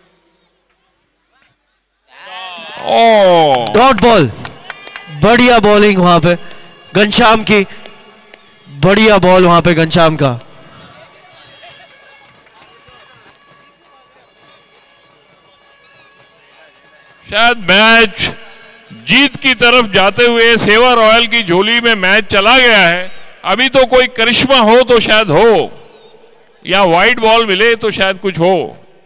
डॉट बॉल, बढ़िया बॉलिंग वहां पे घनश्याम की। बढ़िया बॉल वहां पे घनश्याम का। शायद मैच जीत की तरफ जाते हुए सेवा रॉयल की झोली में मैच चला गया है। अभी तो कोई करिश्मा हो तो शायद हो, या वाइट बॉल मिले तो शायद कुछ हो।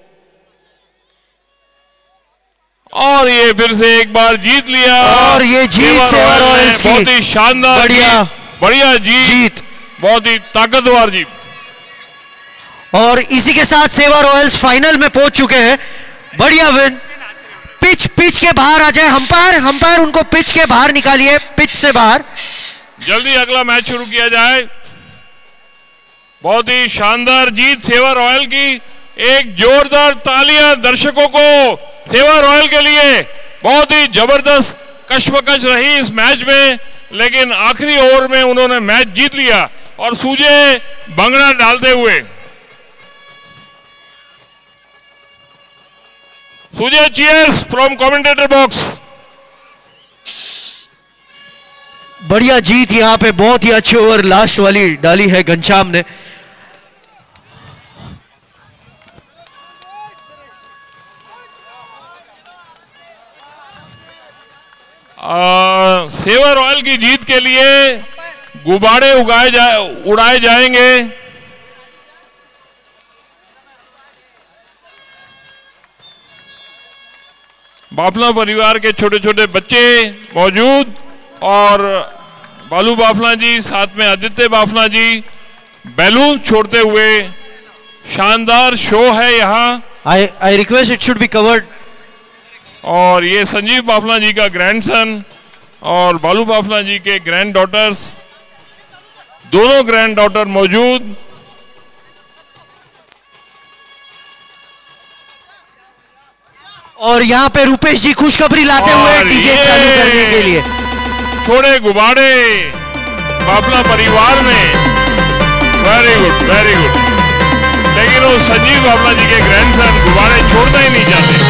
और ये फिर से एक बार जीत लिया और ये जीत सेवा रॉयल्स की। बहुत ही शानदार, बढ़िया जीत, बहुत ही ताकतवर जीत। और इसी के साथ सेवा रॉयल्स फाइनल में पहुंच चुके हैं। बढ़िया विन। पिच के बाहर आ जाए अंपायर उनको पिच के बाहर निकालिए, पिच से बाहर। जल्दी अगला मैच शुरू किया जाए। बहुत ही शानदार जीत सेवा रॉयल की। एक जोरदार तालियां दर्शकों को सेवा रॉयल के लिए। बहुत ही जबरदस्त कशमकश रही इस मैच में, लेकिन आखिरी ओवर में उन्होंने मैच जीत लिया और सूजे बंगड़ा डालते हुए। Suje cheers from commentator box. बढ़िया जीत यहां पे, बहुत ही अच्छी ओवर लास्ट वाली डाली है घनश्याम ने। सेवा रॉयल की जीत के लिए गुब्बारे उड़ाए जाएंगे। बाफला परिवार के छोटे छोटे बच्चे मौजूद और बालू बाफला जी, साथ में आदित्य बाफला जी बैलून छोड़ते हुए। शानदार शो है यहाँ। I request it should be covered. और ये संजीव बाफला जी का ग्रैंडसन और बालू बाफला जी के ग्रैंड डॉटर्स, दोनों ग्रैंड डॉटर मौजूद। और यहाँ पे रुपेश जी खुशखबरी लाते हुए डीजे चालू करने के लिए। छोड़े गुब्बारे बाफला परिवार ने। Very good, very good. लेकिन वो संजीव बाफला जी के ग्रैंडसन गुब्बारे छोड़ना ही नहीं चाहते।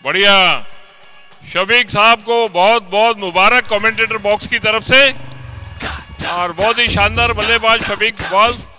बढ़िया, शफीक साहब को बहुत बहुत मुबारक कमेंटेटर बॉक्स की तरफ से, और बहुत ही शानदार बल्लेबाज शफीक बॉल।